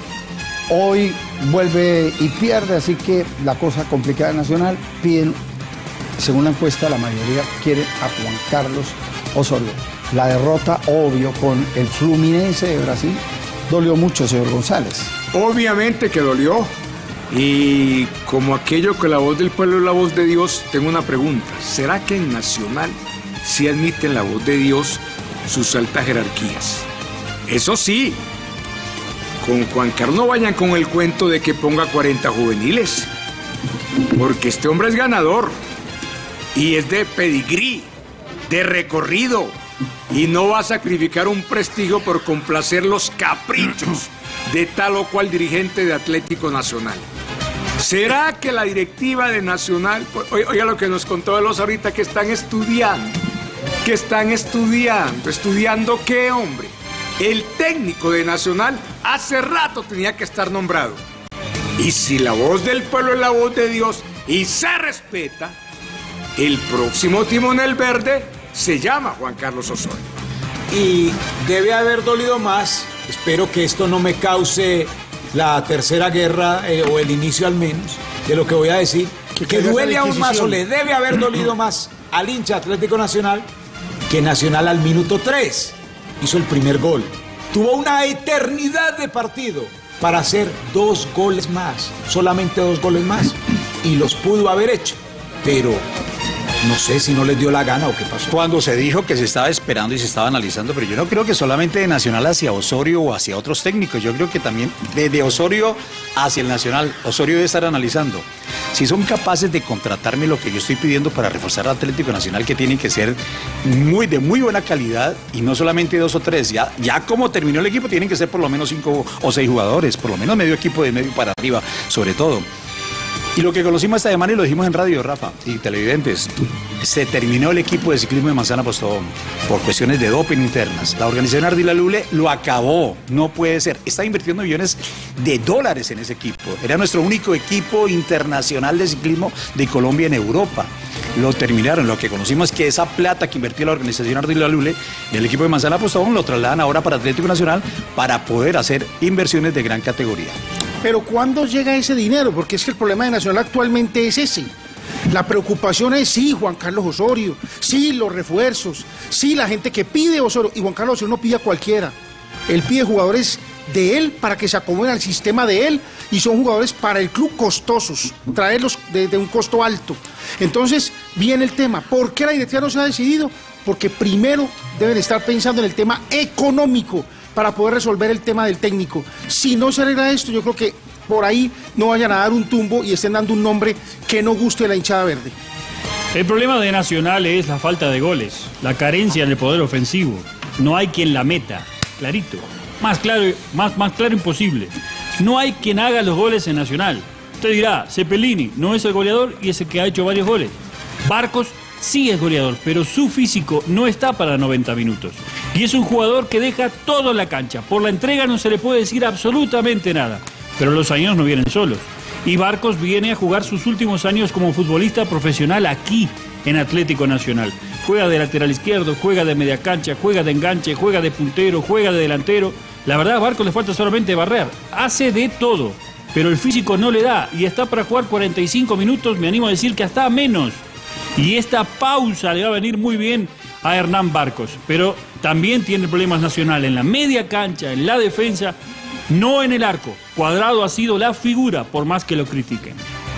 Hoy vuelve y pierde, así que la cosa complicada de Nacional. Piden, según la encuesta, la mayoría quiere a Juan Carlos Osorio. La derrota, obvio, con el Fluminense de Brasil, dolió mucho, señor González. Obviamente que dolió. Y como aquello que la voz del pueblo es la voz de Dios, tengo una pregunta. ¿Será que en Nacional sí admiten la voz de Dios sus altas jerarquías? Eso sí, con Juan Carlos no vayan con el cuento de que ponga cuarenta juveniles, porque este hombre es ganador y es de pedigrí, de recorrido, y no va a sacrificar un prestigio por complacer los caprichos de tal o cual dirigente de Atlético Nacional. ¿Será que la directiva de Nacional, oiga lo que nos contó Veloz ahorita, que están estudiando, que están estudiando, estudiando qué, hombre? El técnico de Nacional hace rato tenía que estar nombrado. Y si la voz del pueblo es la voz de Dios y se respeta, el próximo timonel verde se llama Juan Carlos Osorio. Y debe haber dolido más, espero que esto no me cause la tercera guerra, eh, o el inicio al menos, de lo que voy a decir, que, que duele aún más, o le debe haber dolido más al hincha Atlético Nacional, que Nacional al minuto tres hizo el primer gol. Tuvo una eternidad de partido para hacer dos goles más, solamente dos goles más, y los pudo haber hecho, pero no sé si no les dio la gana o qué pasó. Cuando se dijo que se estaba esperando y se estaba analizando, pero yo no creo que solamente de Nacional hacia Osorio o hacia otros técnicos, yo creo que también desde Osorio hacia el Nacional, Osorio debe estar analizando. Si son capaces de contratarme lo que yo estoy pidiendo para reforzar al Atlético Nacional, que tienen que ser muy de muy buena calidad y no solamente dos o tres, ya, ya como terminó el equipo tienen que ser por lo menos cinco o seis jugadores, por lo menos medio equipo de medio para arriba, sobre todo. Y lo que conocimos esta semana y lo dijimos en radio, Rafa, y televidentes, se terminó el equipo de ciclismo de Manzana Postobón por cuestiones de doping internas. La organización Ardila Lule lo acabó, no puede ser. Está invirtiendo millones de dólares en ese equipo. Era nuestro único equipo internacional de ciclismo de Colombia en Europa. Lo terminaron. Lo que conocimos es que esa plata que invirtió la organización Ardila Lule del equipo de Manzana Postobón lo trasladan ahora para Atlético Nacional para poder hacer inversiones de gran categoría. Pero ¿cuándo llega ese dinero? Porque es que el problema de Nacional actualmente es ese. La preocupación es sí, Juan Carlos Osorio, sí, los refuerzos, sí, la gente que pide Osorio. Y Juan Carlos Osorio no pide a cualquiera. Él pide jugadores de él para que se acomoden al sistema de él, y son jugadores para el club costosos, traerlos de, de un costo alto. Entonces viene el tema. ¿Por qué la directiva no se ha decidido? Porque primero deben estar pensando en el tema económico para poder resolver el tema del técnico. Si no se arregla esto, yo creo que por ahí no vayan a dar un tumbo y estén dando un nombre que no guste a la hinchada verde. El problema de Nacional es la falta de goles, la carencia del poder ofensivo. No hay quien la meta, clarito. Más claro, más, más claro imposible. No hay quien haga los goles en Nacional. Usted dirá, Cepelini no es el goleador y es el que ha hecho varios goles. Barcos sí es goleador, pero su físico no está para noventa minutos. Y es un jugador que deja todo en la cancha. Por la entrega no se le puede decir absolutamente nada. Pero los años no vienen solos. Y Barcos viene a jugar sus últimos años como futbolista profesional aquí, en Atlético Nacional. Juega de lateral izquierdo, juega de media cancha, juega de enganche, juega de puntero, juega de delantero. La verdad, a Barcos le falta solamente barrer. Hace de todo, pero el físico no le da. Y está para jugar cuarenta y cinco minutos, me animo a decir que hasta menos. Y esta pausa le va a venir muy bien a Hernán Barcos, pero también tiene problemas Nacional en la media cancha, en la defensa, no en el arco. Cuadrado ha sido la figura, por más que lo critiquen.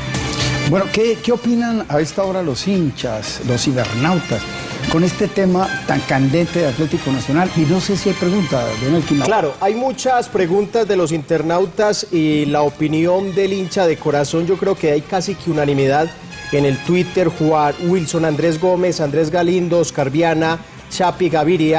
Bueno, ¿qué, qué opinan a esta hora los hinchas, los cibernautas, con este tema tan candente de Atlético Nacional? Y no sé si hay preguntas, don Elkin. Claro, hay muchas preguntas de los internautas y la opinión del hincha de corazón, yo creo que hay casi que unanimidad en el Twitter. Juan Wilson Andrés Gómez, Andrés Galindo, Oscar Viana, Chapi Gaviria,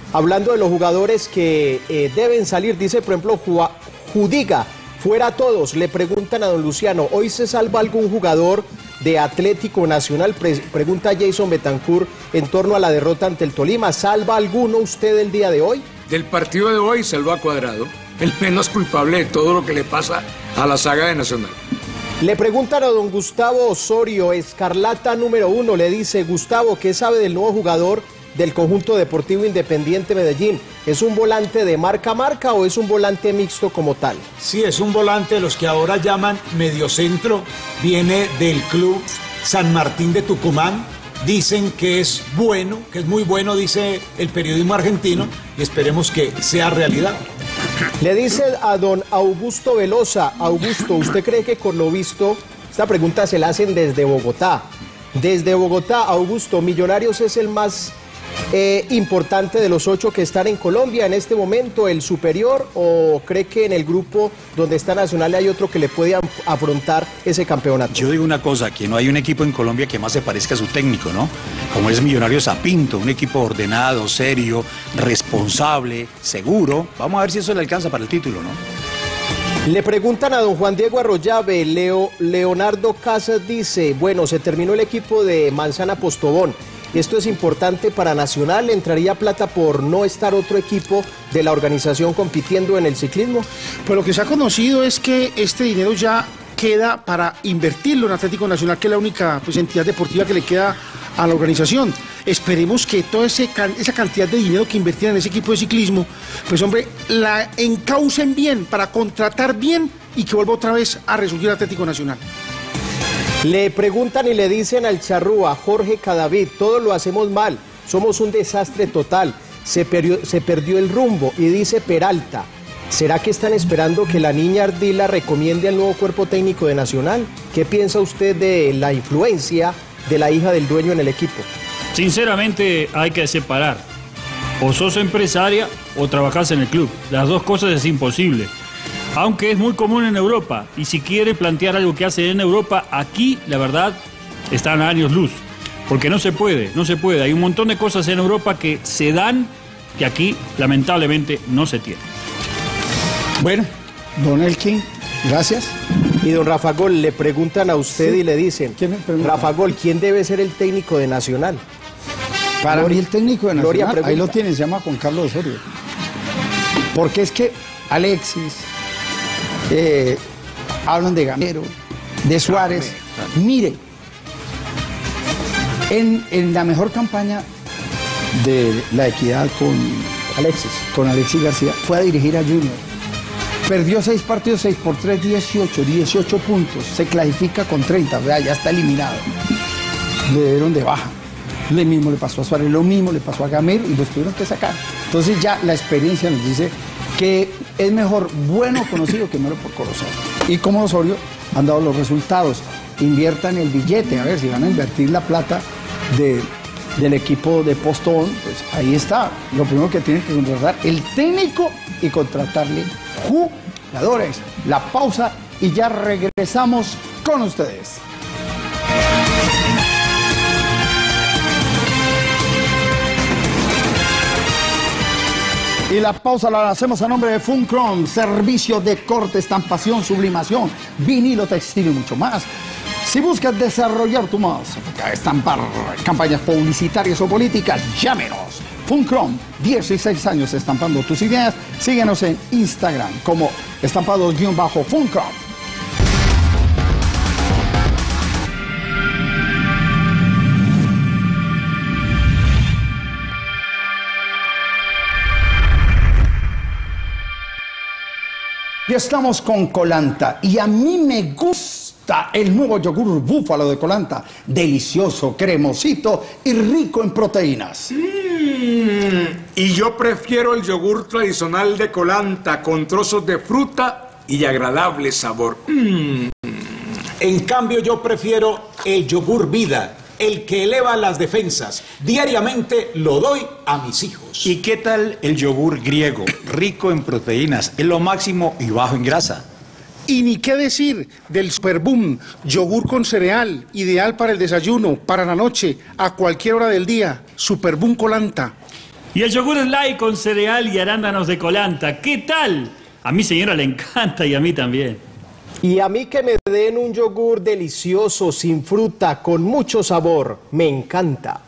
hablando de los jugadores que eh, deben salir, dice por ejemplo Ju- Judiga, fuera todos, le preguntan a don Luciano, ¿hoy se salva algún jugador de Atlético Nacional? Pre pregunta Jason Betancourt en torno a la derrota ante el Tolima, ¿salva alguno usted el día de hoy? Del partido de hoy salvó a Cuadrado, el menos culpable de todo lo que le pasa a la saga de Nacional. Le preguntan a don Gustavo Osorio, Escarlata número uno, le dice, Gustavo, ¿qué sabe del nuevo jugador del conjunto deportivo Independiente Medellín? ¿Es un volante de marca a marca o es un volante mixto como tal? Sí, es un volante de los que ahora llaman mediocentro, viene del club San Martín de Tucumán, dicen que es bueno, que es muy bueno, dice el periodismo argentino, y esperemos que sea realidad. Le dice a don Augusto Velosa, Augusto, ¿usted cree que con lo visto, esta pregunta se la hacen desde Bogotá, desde Bogotá, Augusto, Millonarios es el más eh, importante de los ocho que están en Colombia en este momento, el superior, o cree que en el grupo donde está Nacional hay otro que le puede afrontar ese campeonato? Yo digo una cosa, que no hay un equipo en Colombia que más se parezca a su técnico, ¿no? Como es Millonarios a Pinto, un equipo ordenado, serio, responsable, seguro. Vamos a ver si eso le alcanza para el título, ¿no? Le preguntan a don Juan Diego Arroyave, Leo, Leonardo Casas dice, bueno, se terminó el equipo de Manzana Postobón. Esto es importante para Nacional, ¿entraría plata por no estar otro equipo de la organización compitiendo en el ciclismo? Pues lo que se ha conocido es que este dinero ya queda para invertirlo en Atlético Nacional, que es la única pues, entidad deportiva que le queda a la organización. Esperemos que toda ese, esa cantidad de dinero que invertían en ese equipo de ciclismo, pues hombre, la encaucen bien para contratar bien y que vuelva otra vez a resurgir Atlético Nacional. Le preguntan y le dicen al charrúa, Jorge Cadavid, todo lo hacemos mal, somos un desastre total, se perdió, se perdió el rumbo, y dice Peralta, ¿será que están esperando que la niña Ardila recomiende al nuevo cuerpo técnico de Nacional? ¿Qué piensa usted de la influencia de la hija del dueño en el equipo? Sinceramente hay que separar, o sos empresaria o trabajás en el club, las dos cosas es imposible. Aunque es muy común en Europa, y si quiere plantear algo que hace en Europa, aquí, la verdad, están a años luz. Porque no se puede, no se puede. Hay un montón de cosas en Europa que se dan, que aquí, lamentablemente, no se tienen. Bueno, don Elkin, gracias. Y don Rafa Gol, le preguntan a usted sí. y le dicen, Rafa Gol, ¿quién debe ser el técnico de Nacional? Para Gloria, mí el técnico de Nacional, Gloria ahí lo tienen, se llama Juan Carlos Osorio. Porque es que Alexis... Eh, hablan de Gamero, de Suárez. Mire, en, en la mejor campaña de la Equidad con Alexis, con Alexis García, fue a dirigir a Junior. Perdió seis partidos, seis por tres, dieciocho, dieciocho puntos. Se clasifica con treinta, ¿verdad? Ya está eliminado. Le dieron de baja. Lo mismo le pasó a Suárez, lo mismo le pasó a Gamero y los tuvieron que sacar. Entonces ya la experiencia nos dice que es mejor bueno conocido que malo por conocer. Y como Osorio han dado los resultados, inviertan el billete, a ver si van a invertir la plata de, del equipo de Postobón, pues ahí está. Lo primero que tienen que contratar el técnico y contratarle jugadores. La pausa y ya regresamos con ustedes. Y la pausa la hacemos a nombre de Funcrom, servicio de corte, estampación, sublimación, vinilo textil y mucho más. Si buscas desarrollar tu marca, estampar campañas publicitarias o políticas, llámenos. Funcrom, dieciséis años estampando tus ideas. Síguenos en Instagram como estampados-funcrom. Y estamos con Colanta, y a mí me gusta el nuevo yogur búfalo de Colanta, delicioso, cremosito y rico en proteínas. Mm, y yo prefiero el yogur tradicional de Colanta, con trozos de fruta y agradable sabor. Mm. En cambio, yo prefiero el yogur Vida, el que eleva las defensas. Diariamente lo doy a mis hijos. ¿Y qué tal el yogur griego? Rico en proteínas, es lo máximo y bajo en grasa. Y ni qué decir del Superboom, yogur con cereal, ideal para el desayuno, para la noche, a cualquier hora del día. Superboom Colanta. Y el yogur Light con cereal y arándanos de colanta. ¿Qué tal? A mi señora le encanta y a mí también. Y a mí que me den un yogur delicioso, sin fruta, con mucho sabor. Me encanta.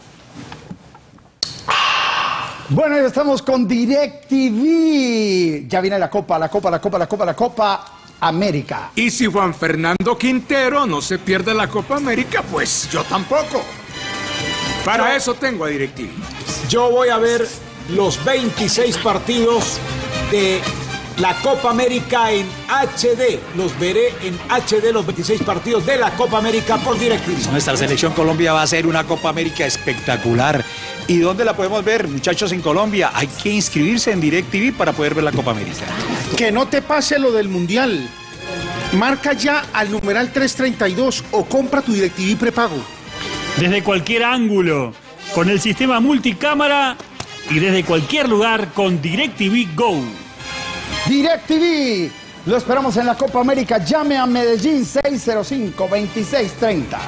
Bueno, ya estamos con DirecTV. Ya viene la Copa, la Copa, la Copa, la Copa, la Copa América. Y si Juan Fernando Quintero no se pierde la Copa América, pues yo tampoco. Para eso tengo a DirecTV. Yo voy a ver los veintiséis partidos de la Copa América en H D. Los veré en H D, los veintiséis partidos de la Copa América por DirecTV. Nuestra selección Colombia va a ser una Copa América espectacular. ¿Y dónde la podemos ver, muchachos, en Colombia? Hay que inscribirse en DirecTV para poder ver la Copa América. Que no te pase lo del Mundial. Marca ya al numeral trescientos treinta y dos o compra tu DirecTV prepago. Desde cualquier ángulo, con el sistema multicámara y desde cualquier lugar con DirecTV Go. DirecTV, lo esperamos en la Copa América. Llame a Medellín seis cero cinco, veintiséis treinta.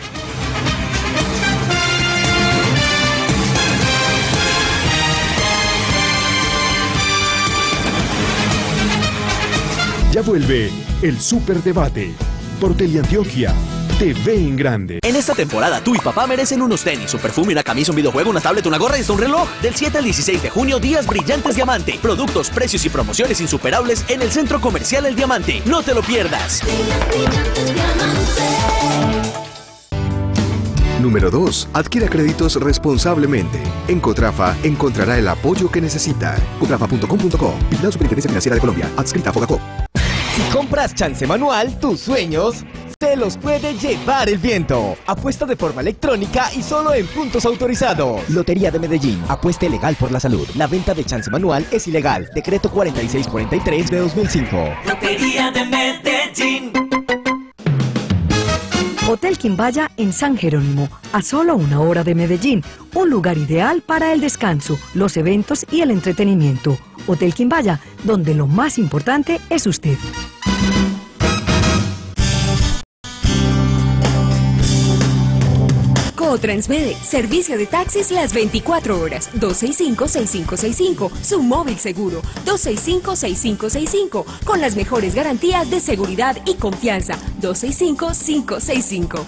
Ya vuelve el Superdebate por Teleantioquia. Te ve en grande. En esta temporada, tú y papá merecen unos tenis, un perfume, una camisa, un videojuego, una tablet, una gorra y hasta un reloj. Del siete al dieciséis de junio, días brillantes Diamante. Productos, precios y promociones insuperables en el Centro Comercial El Diamante. No te lo pierdas. Número dos. Adquiera créditos responsablemente. En Cotrafa encontrará el apoyo que necesita. cotrafa punto com punto co. Vigilado Superintendencia Financiera de Colombia. Adscrita a Fogacop. Si compras chance manual, tus sueños se los puede llevar el viento. Apuesta de forma electrónica y solo en puntos autorizados. Lotería de Medellín. Apueste legal por la salud. La venta de chance manual es ilegal. Decreto cuarenta y seis cuarenta y tres de dos mil cinco. Lotería de Medellín. Hotel Quimbaya en San Jerónimo, a solo una hora de Medellín. Un lugar ideal para el descanso, los eventos y el entretenimiento. Hotel Quimbaya, donde lo más importante es usted. Transmede, servicio de taxis las veinticuatro horas, dos seis cinco, seis cinco seis cinco, su móvil seguro, dos seis cinco, seis cinco seis cinco, con las mejores garantías de seguridad y confianza, dos seis cinco, cinco seis cinco.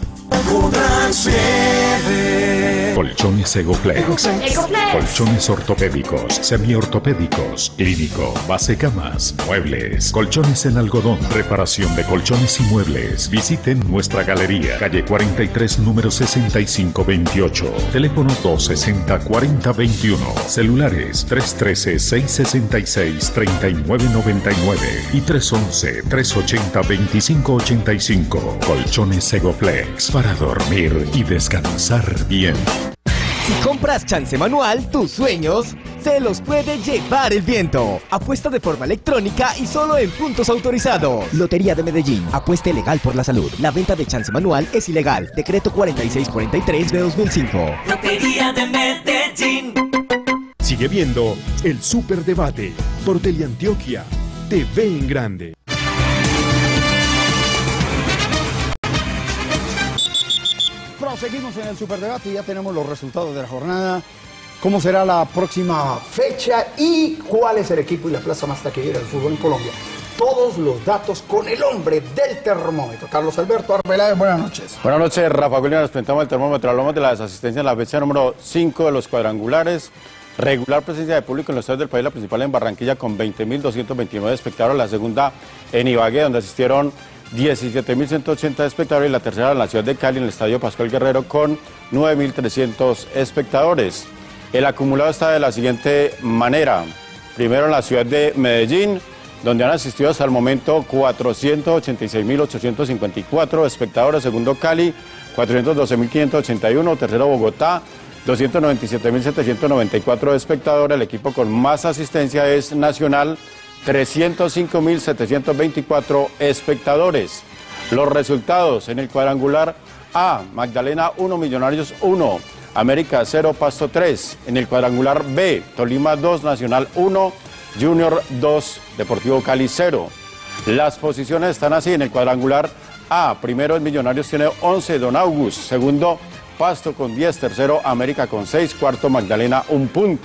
Colchones Egoflex. Egoflex. Colchones ortopédicos, semiortopédicos, clínico, base camas, muebles, colchones en algodón, reparación de colchones y muebles. Visiten nuestra galería, calle cuarenta y tres, número sesenta y cinco veintiocho. Teléfono dos sesenta, cuarenta veintiuno. Celulares tres trece, seis sesenta y seis, treinta y nueve noventa y nueve y tres once, tres ochenta, veinticinco ochenta y cinco. Colchones Egoflex para dormir y descansar bien. Si compras chance manual, tus sueños se los puede llevar el viento. Apuesta de forma electrónica y solo en puntos autorizados. Lotería de Medellín. Apueste legal por la salud. La venta de chance manual es ilegal. Decreto cuarenta y seis cuarenta y tres de dos mil cinco. Lotería de Medellín. Sigue viendo el Superdebate por Teleantioquia. Te ve en grande. Proseguimos en el Superdebate y ya tenemos los resultados de la jornada. ¿Cómo será la próxima fecha y cuál es el equipo y la plaza más taquillera del fútbol en Colombia? Todos los datos con el hombre del termómetro. Carlos Alberto Arbeláez, buenas noches. Buenas noches, Rafa Julián. Nos presentamos el termómetro. Hablamos de la desasistencia en la fecha número cinco de los cuadrangulares. Regular presencia de público en los estadios del país, la principal en Barranquilla con veinte mil doscientos veintinueve espectadores, la segunda en Ibagué donde asistieron diecisiete mil ciento ochenta espectadores y la tercera en la ciudad de Cali en el estadio Pascual Guerrero con nueve mil trescientos espectadores. El acumulado está de la siguiente manera. Primero en la ciudad de Medellín, donde han asistido hasta el momento cuatrocientos ochenta y seis mil ochocientos cincuenta y cuatro espectadores. Segundo Cali, cuatrocientos doce mil quinientos ochenta y uno. Tercero Bogotá, doscientos noventa y siete mil setecientos noventa y cuatro espectadores. El equipo con más asistencia es Nacional, trescientos cinco mil setecientos veinticuatro espectadores. Los resultados en el cuadrangular A, Magdalena uno, Millonarios uno, América cero, Pasto tres. En el cuadrangular B, Tolima dos, Nacional uno, Junior dos, Deportivo Cali cero. Las posiciones están así. En el cuadrangular A, primero el Millonarios tiene once, Don August. Segundo, Pasto con diez. Tercero, América con seis. Cuarto, Magdalena un punto.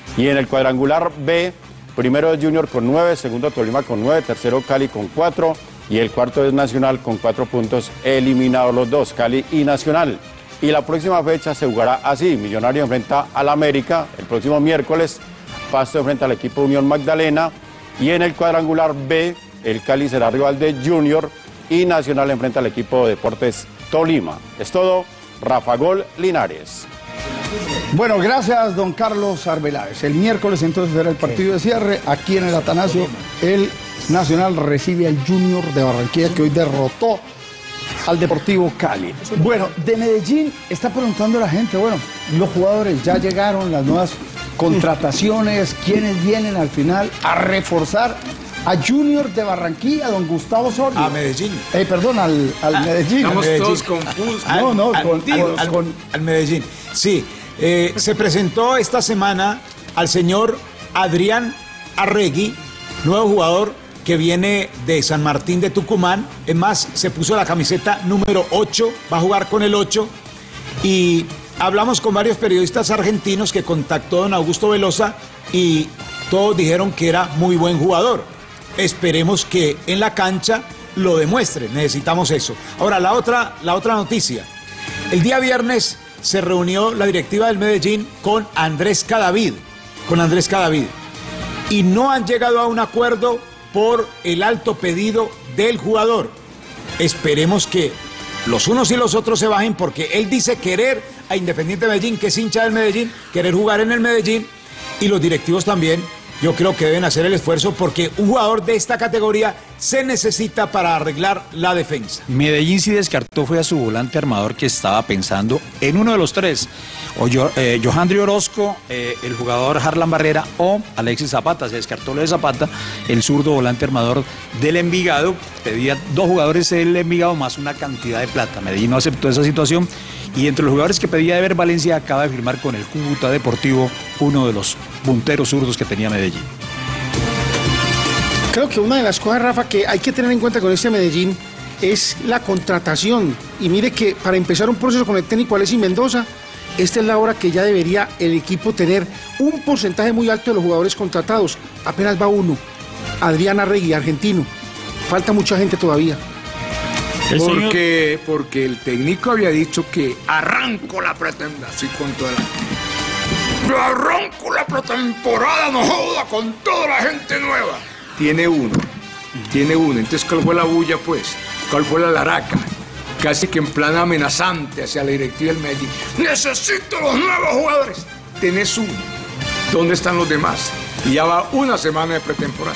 Y en el cuadrangular B, primero es Junior con nueve, segundo Tolima con nueve, tercero Cali con cuatro y el cuarto es Nacional con cuatro puntos, eliminados los dos, Cali y Nacional. Y la próxima fecha se jugará así: Millonario enfrenta al América el próximo miércoles, Pasto enfrenta al equipo Unión Magdalena y en el cuadrangular B, el Cali será rival de Junior y Nacional enfrenta al equipo Deportes Tolima. Es todo, Rafa Gol Linares. Bueno, gracias, don Carlos Arbeláez. El miércoles entonces será el partido de cierre. Aquí en el Atanasio, el Nacional recibe al Junior de Barranquilla, que hoy derrotó al Deportivo Cali. Bueno, de Medellín está preguntando la gente, bueno, los jugadores ya llegaron, las nuevas contrataciones, ¿quiénes vienen al final a reforzar a Junior de Barranquilla, don Gustavo Osorio? A Medellín. Eh, perdón, al, al Medellín. Estamos Medellín. todos confusos. No, no, al, con, al, con, con, al Medellín. Sí, eh, se presentó esta semana al señor Adrián Arregui, nuevo jugador que viene de San Martín de Tucumán. Es más, se puso la camiseta número ocho, va a jugar con el ocho. Y hablamos con varios periodistas argentinos que contactó don Augusto Velosa y todos dijeron que era muy buen jugador. Esperemos que en la cancha lo demuestre, necesitamos eso. Ahora, la otra, la otra noticia. El día viernes se reunió la directiva del Medellín con Andrés Cadavid, con Andrés Cadavid, y no han llegado a un acuerdo por el alto pedido del jugador. Esperemos que los unos y los otros se bajen, porque él dice querer a Independiente Medellín, que es hincha del Medellín, querer jugar en el Medellín, y los directivos también. Yo creo que deben hacer el esfuerzo, porque un jugador de esta categoría se necesita para arreglar la defensa. Medellín sí descartó fue a su volante armador, que estaba pensando en uno de los tres, o yo, eh, Johandri Orozco, eh, el jugador Harlan Barrera, o Alexis Zapata. Se descartó lo de Zapata, el zurdo volante armador del Envigado. Pedía dos jugadores del Envigado más una cantidad de plata. Medellín no aceptó esa situación, y entre los jugadores que pedía Ever Valencia acaba de firmar con el Cúcuta Deportivo, uno de los punteros zurdos que tenía Medellín. Creo que una de las cosas, Rafa, que hay que tener en cuenta con este Medellín es la contratación. Y mire que para empezar un proceso con el técnico Alexis Mendoza, esta es la hora que ya debería el equipo tener un porcentaje muy alto de los jugadores contratados. Apenas va uno, Adrián Arregui, argentino. Falta mucha gente todavía. Porque, porque el técnico había dicho que arranco la pretemporada, así con toda la... Yo arranco la pretemporada, no joda, con toda la gente nueva. Tiene uno, tiene uno. Entonces, ¿cuál fue la bulla, pues? ¿Cuál fue la laraca? Casi que en plan amenazante hacia la directiva del Medellín. ¡Necesito los nuevos jugadores! Tenés uno. ¿Dónde están los demás? Y ya va una semana de pretemporada.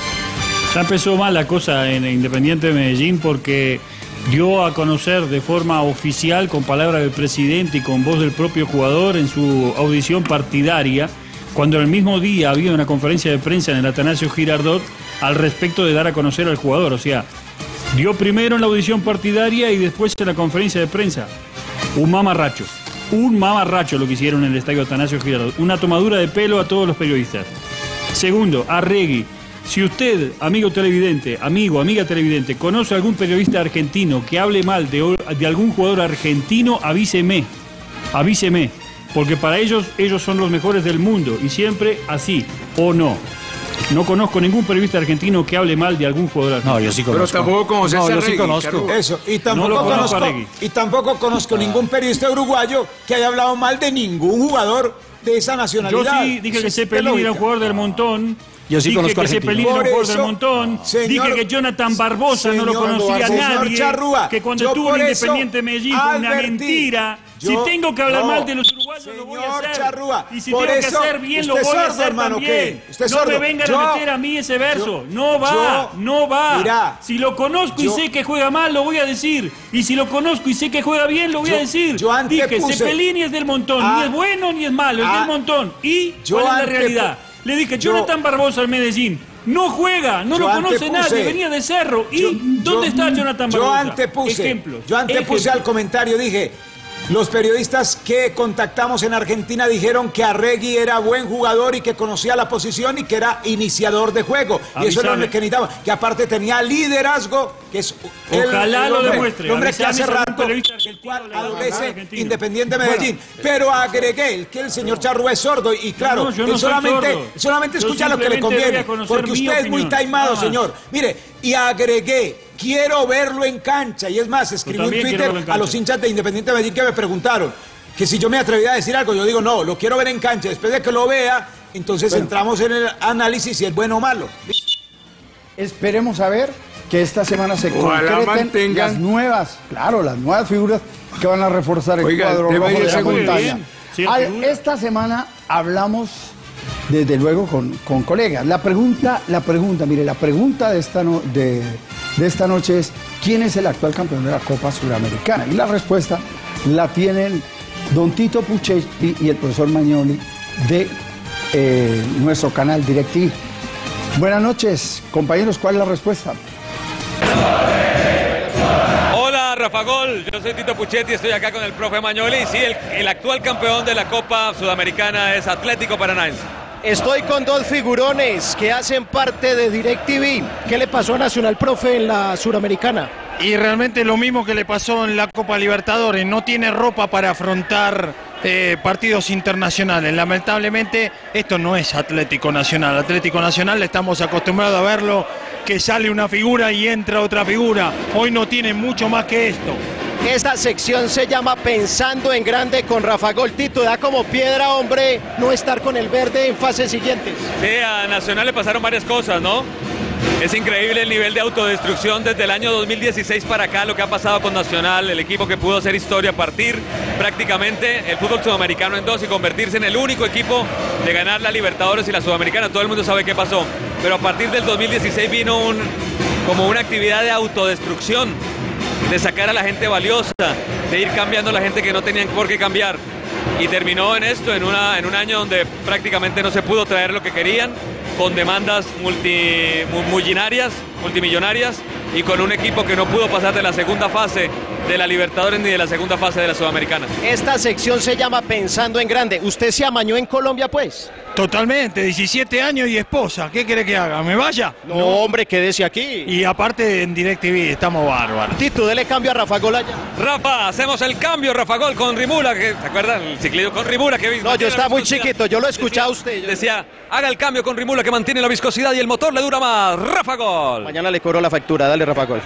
Ya empezó mal la cosa en Independiente de Medellín, porque dio a conocer de forma oficial, con palabras del presidente y con voz del propio jugador en su audición partidaria, cuando el mismo día había una conferencia de prensa en el Atanasio Girardot al respecto de dar a conocer al jugador. O sea, dio primero en la audición partidaria y después en la conferencia de prensa. Un mamarracho, un mamarracho lo que hicieron en el estadio Atanasio Girardot. Una tomadura de pelo a todos los periodistas. Segundo, Arregui. Si usted, amigo televidente, amigo, amiga televidente, conoce a algún periodista argentino que hable mal de, de algún jugador argentino, avíseme, avíseme, porque para ellos, ellos son los mejores del mundo, y siempre así, o no. No conozco ningún periodista argentino que hable mal de algún jugador argentino. No, yo sí conozco. Pero tampoco conoces no, a yo sí Arregui, conozco. Carlos. Eso, y tampoco No lo conozco, conozco, Arregui. y tampoco conozco ningún periodista uruguayo que haya hablado mal de ningún jugador de esa Yo nacionalidad. sí dije que Eso es Cepelini era un lógica. jugador del montón. Yo sí dije conozco que argentinos. Cepelini era un Por jugador del eso, montón. señor- dije que Jonathan Barbosa no lo señor conocía Señor nadie. Charrúa, que cuando yo estuvo por en eso Independiente Medellín fue una advertí. mentira. Yo- si tengo que hablar no, mal de los uruguayos, lo voy a señor hacer. Charrúa, y si por tengo que eso, hacer bien, lo ¿usted voy a sordo, hacer hermano, también. qué? ¿Usted No sordo? me vengan Yo- a meter a mí ese verso. yo- no va, yo- no va. Mirá, si lo conozco yo- y sé que juega mal, lo voy a decir. Y si lo conozco y sé que juega bien, lo voy Yo- a decir. yo Dije, antepuse- Cepelini es del montón. Ah, ni es bueno ni es malo, es ah, del montón. ¿Y yo cuál es la antepu- realidad? Le dije, yo- Jonathan Barbosa al Medellín. No juega, no Yo lo conoce antepuse- nadie, venía de Cerro. ¿Y Yo- dónde yo- está Jonathan Yo Barbosa? antepuse, Ejemplos. yo antepuse ejemplos. al comentario, dije, Los periodistas que contactamos en Argentina dijeron que Arregui era buen jugador y que conocía la posición y que era iniciador de juego. Y eso era lo que necesitaba, que aparte tenía liderazgo, que es el, Ojalá el lo hombre, demuestre. el hombre que Avisame hace si algún rato periodista argentino le va a adolece argentino. Independiente Medellín. Pero agregué el que el señor Charrúa es sordo y claro, No, yo no él soy solamente, sordo. solamente Yo escucha lo que le simplemente conviene, doy a conocer porque mi usted es muy opinión. taimado, Nada más. señor. Mire, y agregué, quiero verlo en cancha. Y es más, escribí un también quiero Twitter verlo en a los cancha. hinchas de Independiente Medellín que me preguntaron que si yo me atrevía a decir algo. Yo digo, no, lo quiero ver en cancha. Después de que lo vea, entonces Bueno. entramos en el análisis si es bueno o malo. Esperemos a ver que esta semana se Ojalá concreten mantengan. las nuevas, claro, las nuevas figuras que van a reforzar el Oiga, cuadro debe rojo de irse la muy montaña. bien. Sí, Al- figura. esta semana hablamos, desde luego, con, con colegas. La pregunta, la pregunta, mire, la pregunta de esta, no- de, de esta noche es, ¿quién es el actual campeón de la Copa Sudamericana? Y la respuesta la tienen don Tito Puchetti y el profesor Magnoli de eh, nuestro canal DirecTV. Buenas noches, compañeros, ¿cuál es la respuesta? Hola Rafa Gol, yo soy Tito Puchetti, estoy acá con el profe Magnoli. Sí, el, el actual campeón de la Copa Sudamericana es Atlético Paranaense. Estoy con dos figurones que hacen parte de DirecTV. ¿Qué le pasó a Nacional, profe, en la Suramericana? Y realmente lo mismo que le pasó en la Copa Libertadores, no tiene ropa para afrontar eh, partidos internacionales. Lamentablemente esto no es Atlético Nacional. Atlético Nacional estamos acostumbrados a verlo que sale una figura y entra otra figura. Hoy no tiene mucho más que esto. Esta sección se llama Pensando en Grande con Rafa Gol. Tito, da como piedra, hombre, no estar con el verde en fases siguientes. Sí, a Nacional le pasaron varias cosas, ¿no? Es increíble el nivel de autodestrucción desde el año dos mil dieciséis para acá, lo que ha pasado con Nacional, el equipo que pudo hacer historia, partir prácticamente el fútbol sudamericano en dos y convertirse en el único equipo de ganar la Libertadores y la Sudamericana. Todo el mundo sabe qué pasó, pero a partir del dos mil dieciséis vino un, como una actividad de autodestrucción, de sacar a la gente valiosa, de ir cambiando a la gente que no tenían por qué cambiar. Y terminó en esto, en, una, en un año donde prácticamente no se pudo traer lo que querían, con demandas multi, multimillonarias, multimillonarias y con un equipo que no pudo pasar de la segunda fase de la Libertadores ni de la segunda fase de la Sudamericana. Esta sección se llama Pensando en Grande. ¿Usted se amañó en Colombia, pues? Totalmente, diecisiete años y esposa. ¿Qué quiere que haga? ¿Me vaya? No, hombre, quédese aquí. Y aparte en DirecTV estamos bárbaros. Tito, dele cambio a Rafa Gol allá. Rafa, hacemos el cambio, Rafa Gol con Rimula, que, ¿se acuerdan? El ciclismo con Rimula que No, yo estaba muy chiquito, yo lo escuchaba a usted. Decía, haga el cambio con Rimula que mantiene la viscosidad y el motor le dura más. Rafa Gol. Mañana le cobro la factura, dale Rafa Gol.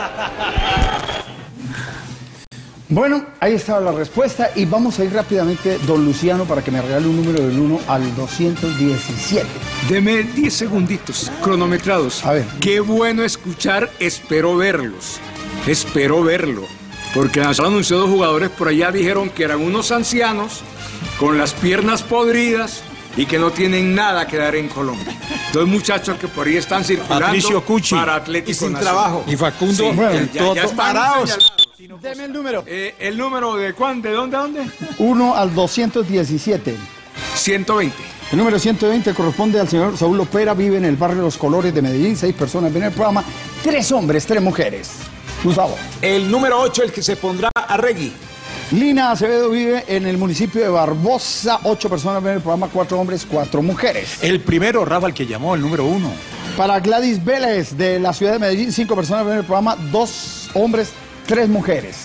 Bueno, ahí estaba la respuesta y vamos a ir rápidamente, don Luciano, para que me regale un número del uno al doscientos diecisiete. Deme diez segunditos cronometrados. A ver. Qué bueno escuchar, espero verlos. Espero verlo. Porque Nacional anunció dos jugadores por allá, dijeron que eran unos ancianos con las piernas podridas y que no tienen nada que dar en Colombia. Dos muchachos que por ahí están circulando Patricio Cuchi. para Atlético Y sin Nacional. trabajo. Y Facundo, Sí, Bueno, ya, ya, ya están parados. señalados. Deme el número. Eh, ¿El número de cuán? ¿De dónde a dónde? uno al doscientos diecisiete. ciento veinte. El número ciento veinte corresponde al señor Saúl Opera, vive en el barrio Los Colores de Medellín, seis personas ven el programa, tres hombres, tres mujeres. Gustavo. El número ocho, el que se pondrá a Regui. Lina Acevedo vive en el municipio de Barbosa, ocho personas ven el programa, cuatro hombres, cuatro mujeres. el primero, Rafa, el que llamó, el número uno. Para Gladys Vélez de la ciudad de Medellín, cinco personas ven el programa, dos hombres, tres mujeres.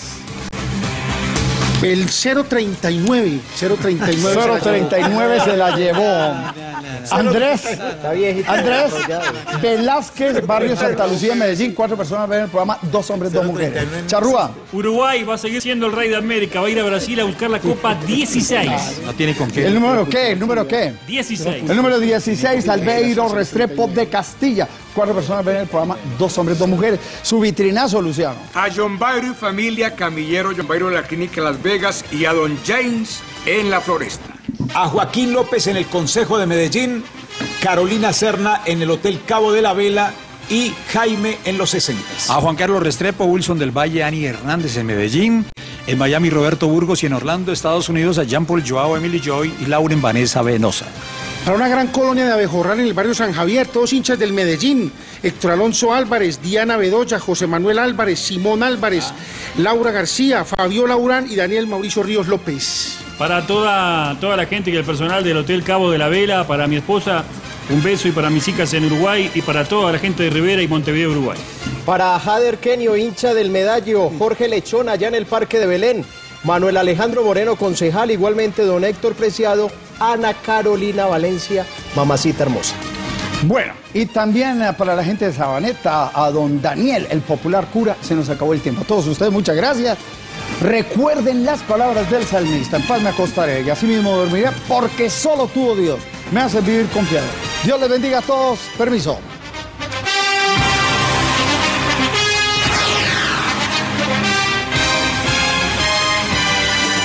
El cero treinta y nueve. cero treinta y nueve. cero treinta y nueve se la llevó. Andrés, Andrés Velázquez, barrio Santa Lucía, Medellín, cuatro personas ven el programa, dos hombres, dos mujeres. Charrúa. Uruguay va a seguir siendo el rey de América, va a ir a Brasil a buscar la Copa dieciséis. No tiene con qué. ¿El número qué? ¿El número qué? dieciséis. El número dieciséis, Albeiro Restrepo de Castilla. Cuatro personas ven el programa, dos hombres, dos mujeres. Su vitrinazo, Luciano. A John Byro y familia, Camillero John Byro de la Clínica Las Vegas y a Don James en la Floresta. A Joaquín López en el Consejo de Medellín, Carolina Serna en el Hotel Cabo de la Vela y Jaime en los sesentas. A Juan Carlos Restrepo, Wilson del Valle, Ani Hernández en Medellín, en Miami Roberto Burgos y en Orlando, Estados Unidos, a Jean Paul Joao, Emily Joy y Lauren Vanessa Venosa. Para una gran colonia de abejorral en el barrio San Javier, todos hinchas del Medellín. Héctor Alonso Álvarez, Diana Bedoya, José Manuel Álvarez, Simón Álvarez, Laura García, Fabiola Urán y Daniel Mauricio Ríos López. Para toda, toda la gente y el personal del Hotel Cabo de la Vela, para mi esposa, un beso, y para mis hijas en Uruguay, y para toda la gente de Rivera y Montevideo, Uruguay. Para Jader Kenio, hincha del Medallo, Jorge Lechón allá en el Parque de Belén, Manuel Alejandro Moreno, concejal, igualmente don Héctor Preciado, Ana Carolina Valencia, mamacita hermosa. Bueno, y también eh, para la gente de Sabaneta, a don Daniel, el popular cura, se nos acabó el tiempo. A todos ustedes, muchas gracias. Recuerden las palabras del salmista: en paz me acostaré y así mismo dormiré, porque solo tú, oh Dios, me haces vivir confiado. Dios les bendiga a todos. Permiso.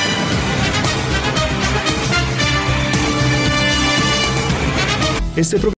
Este programa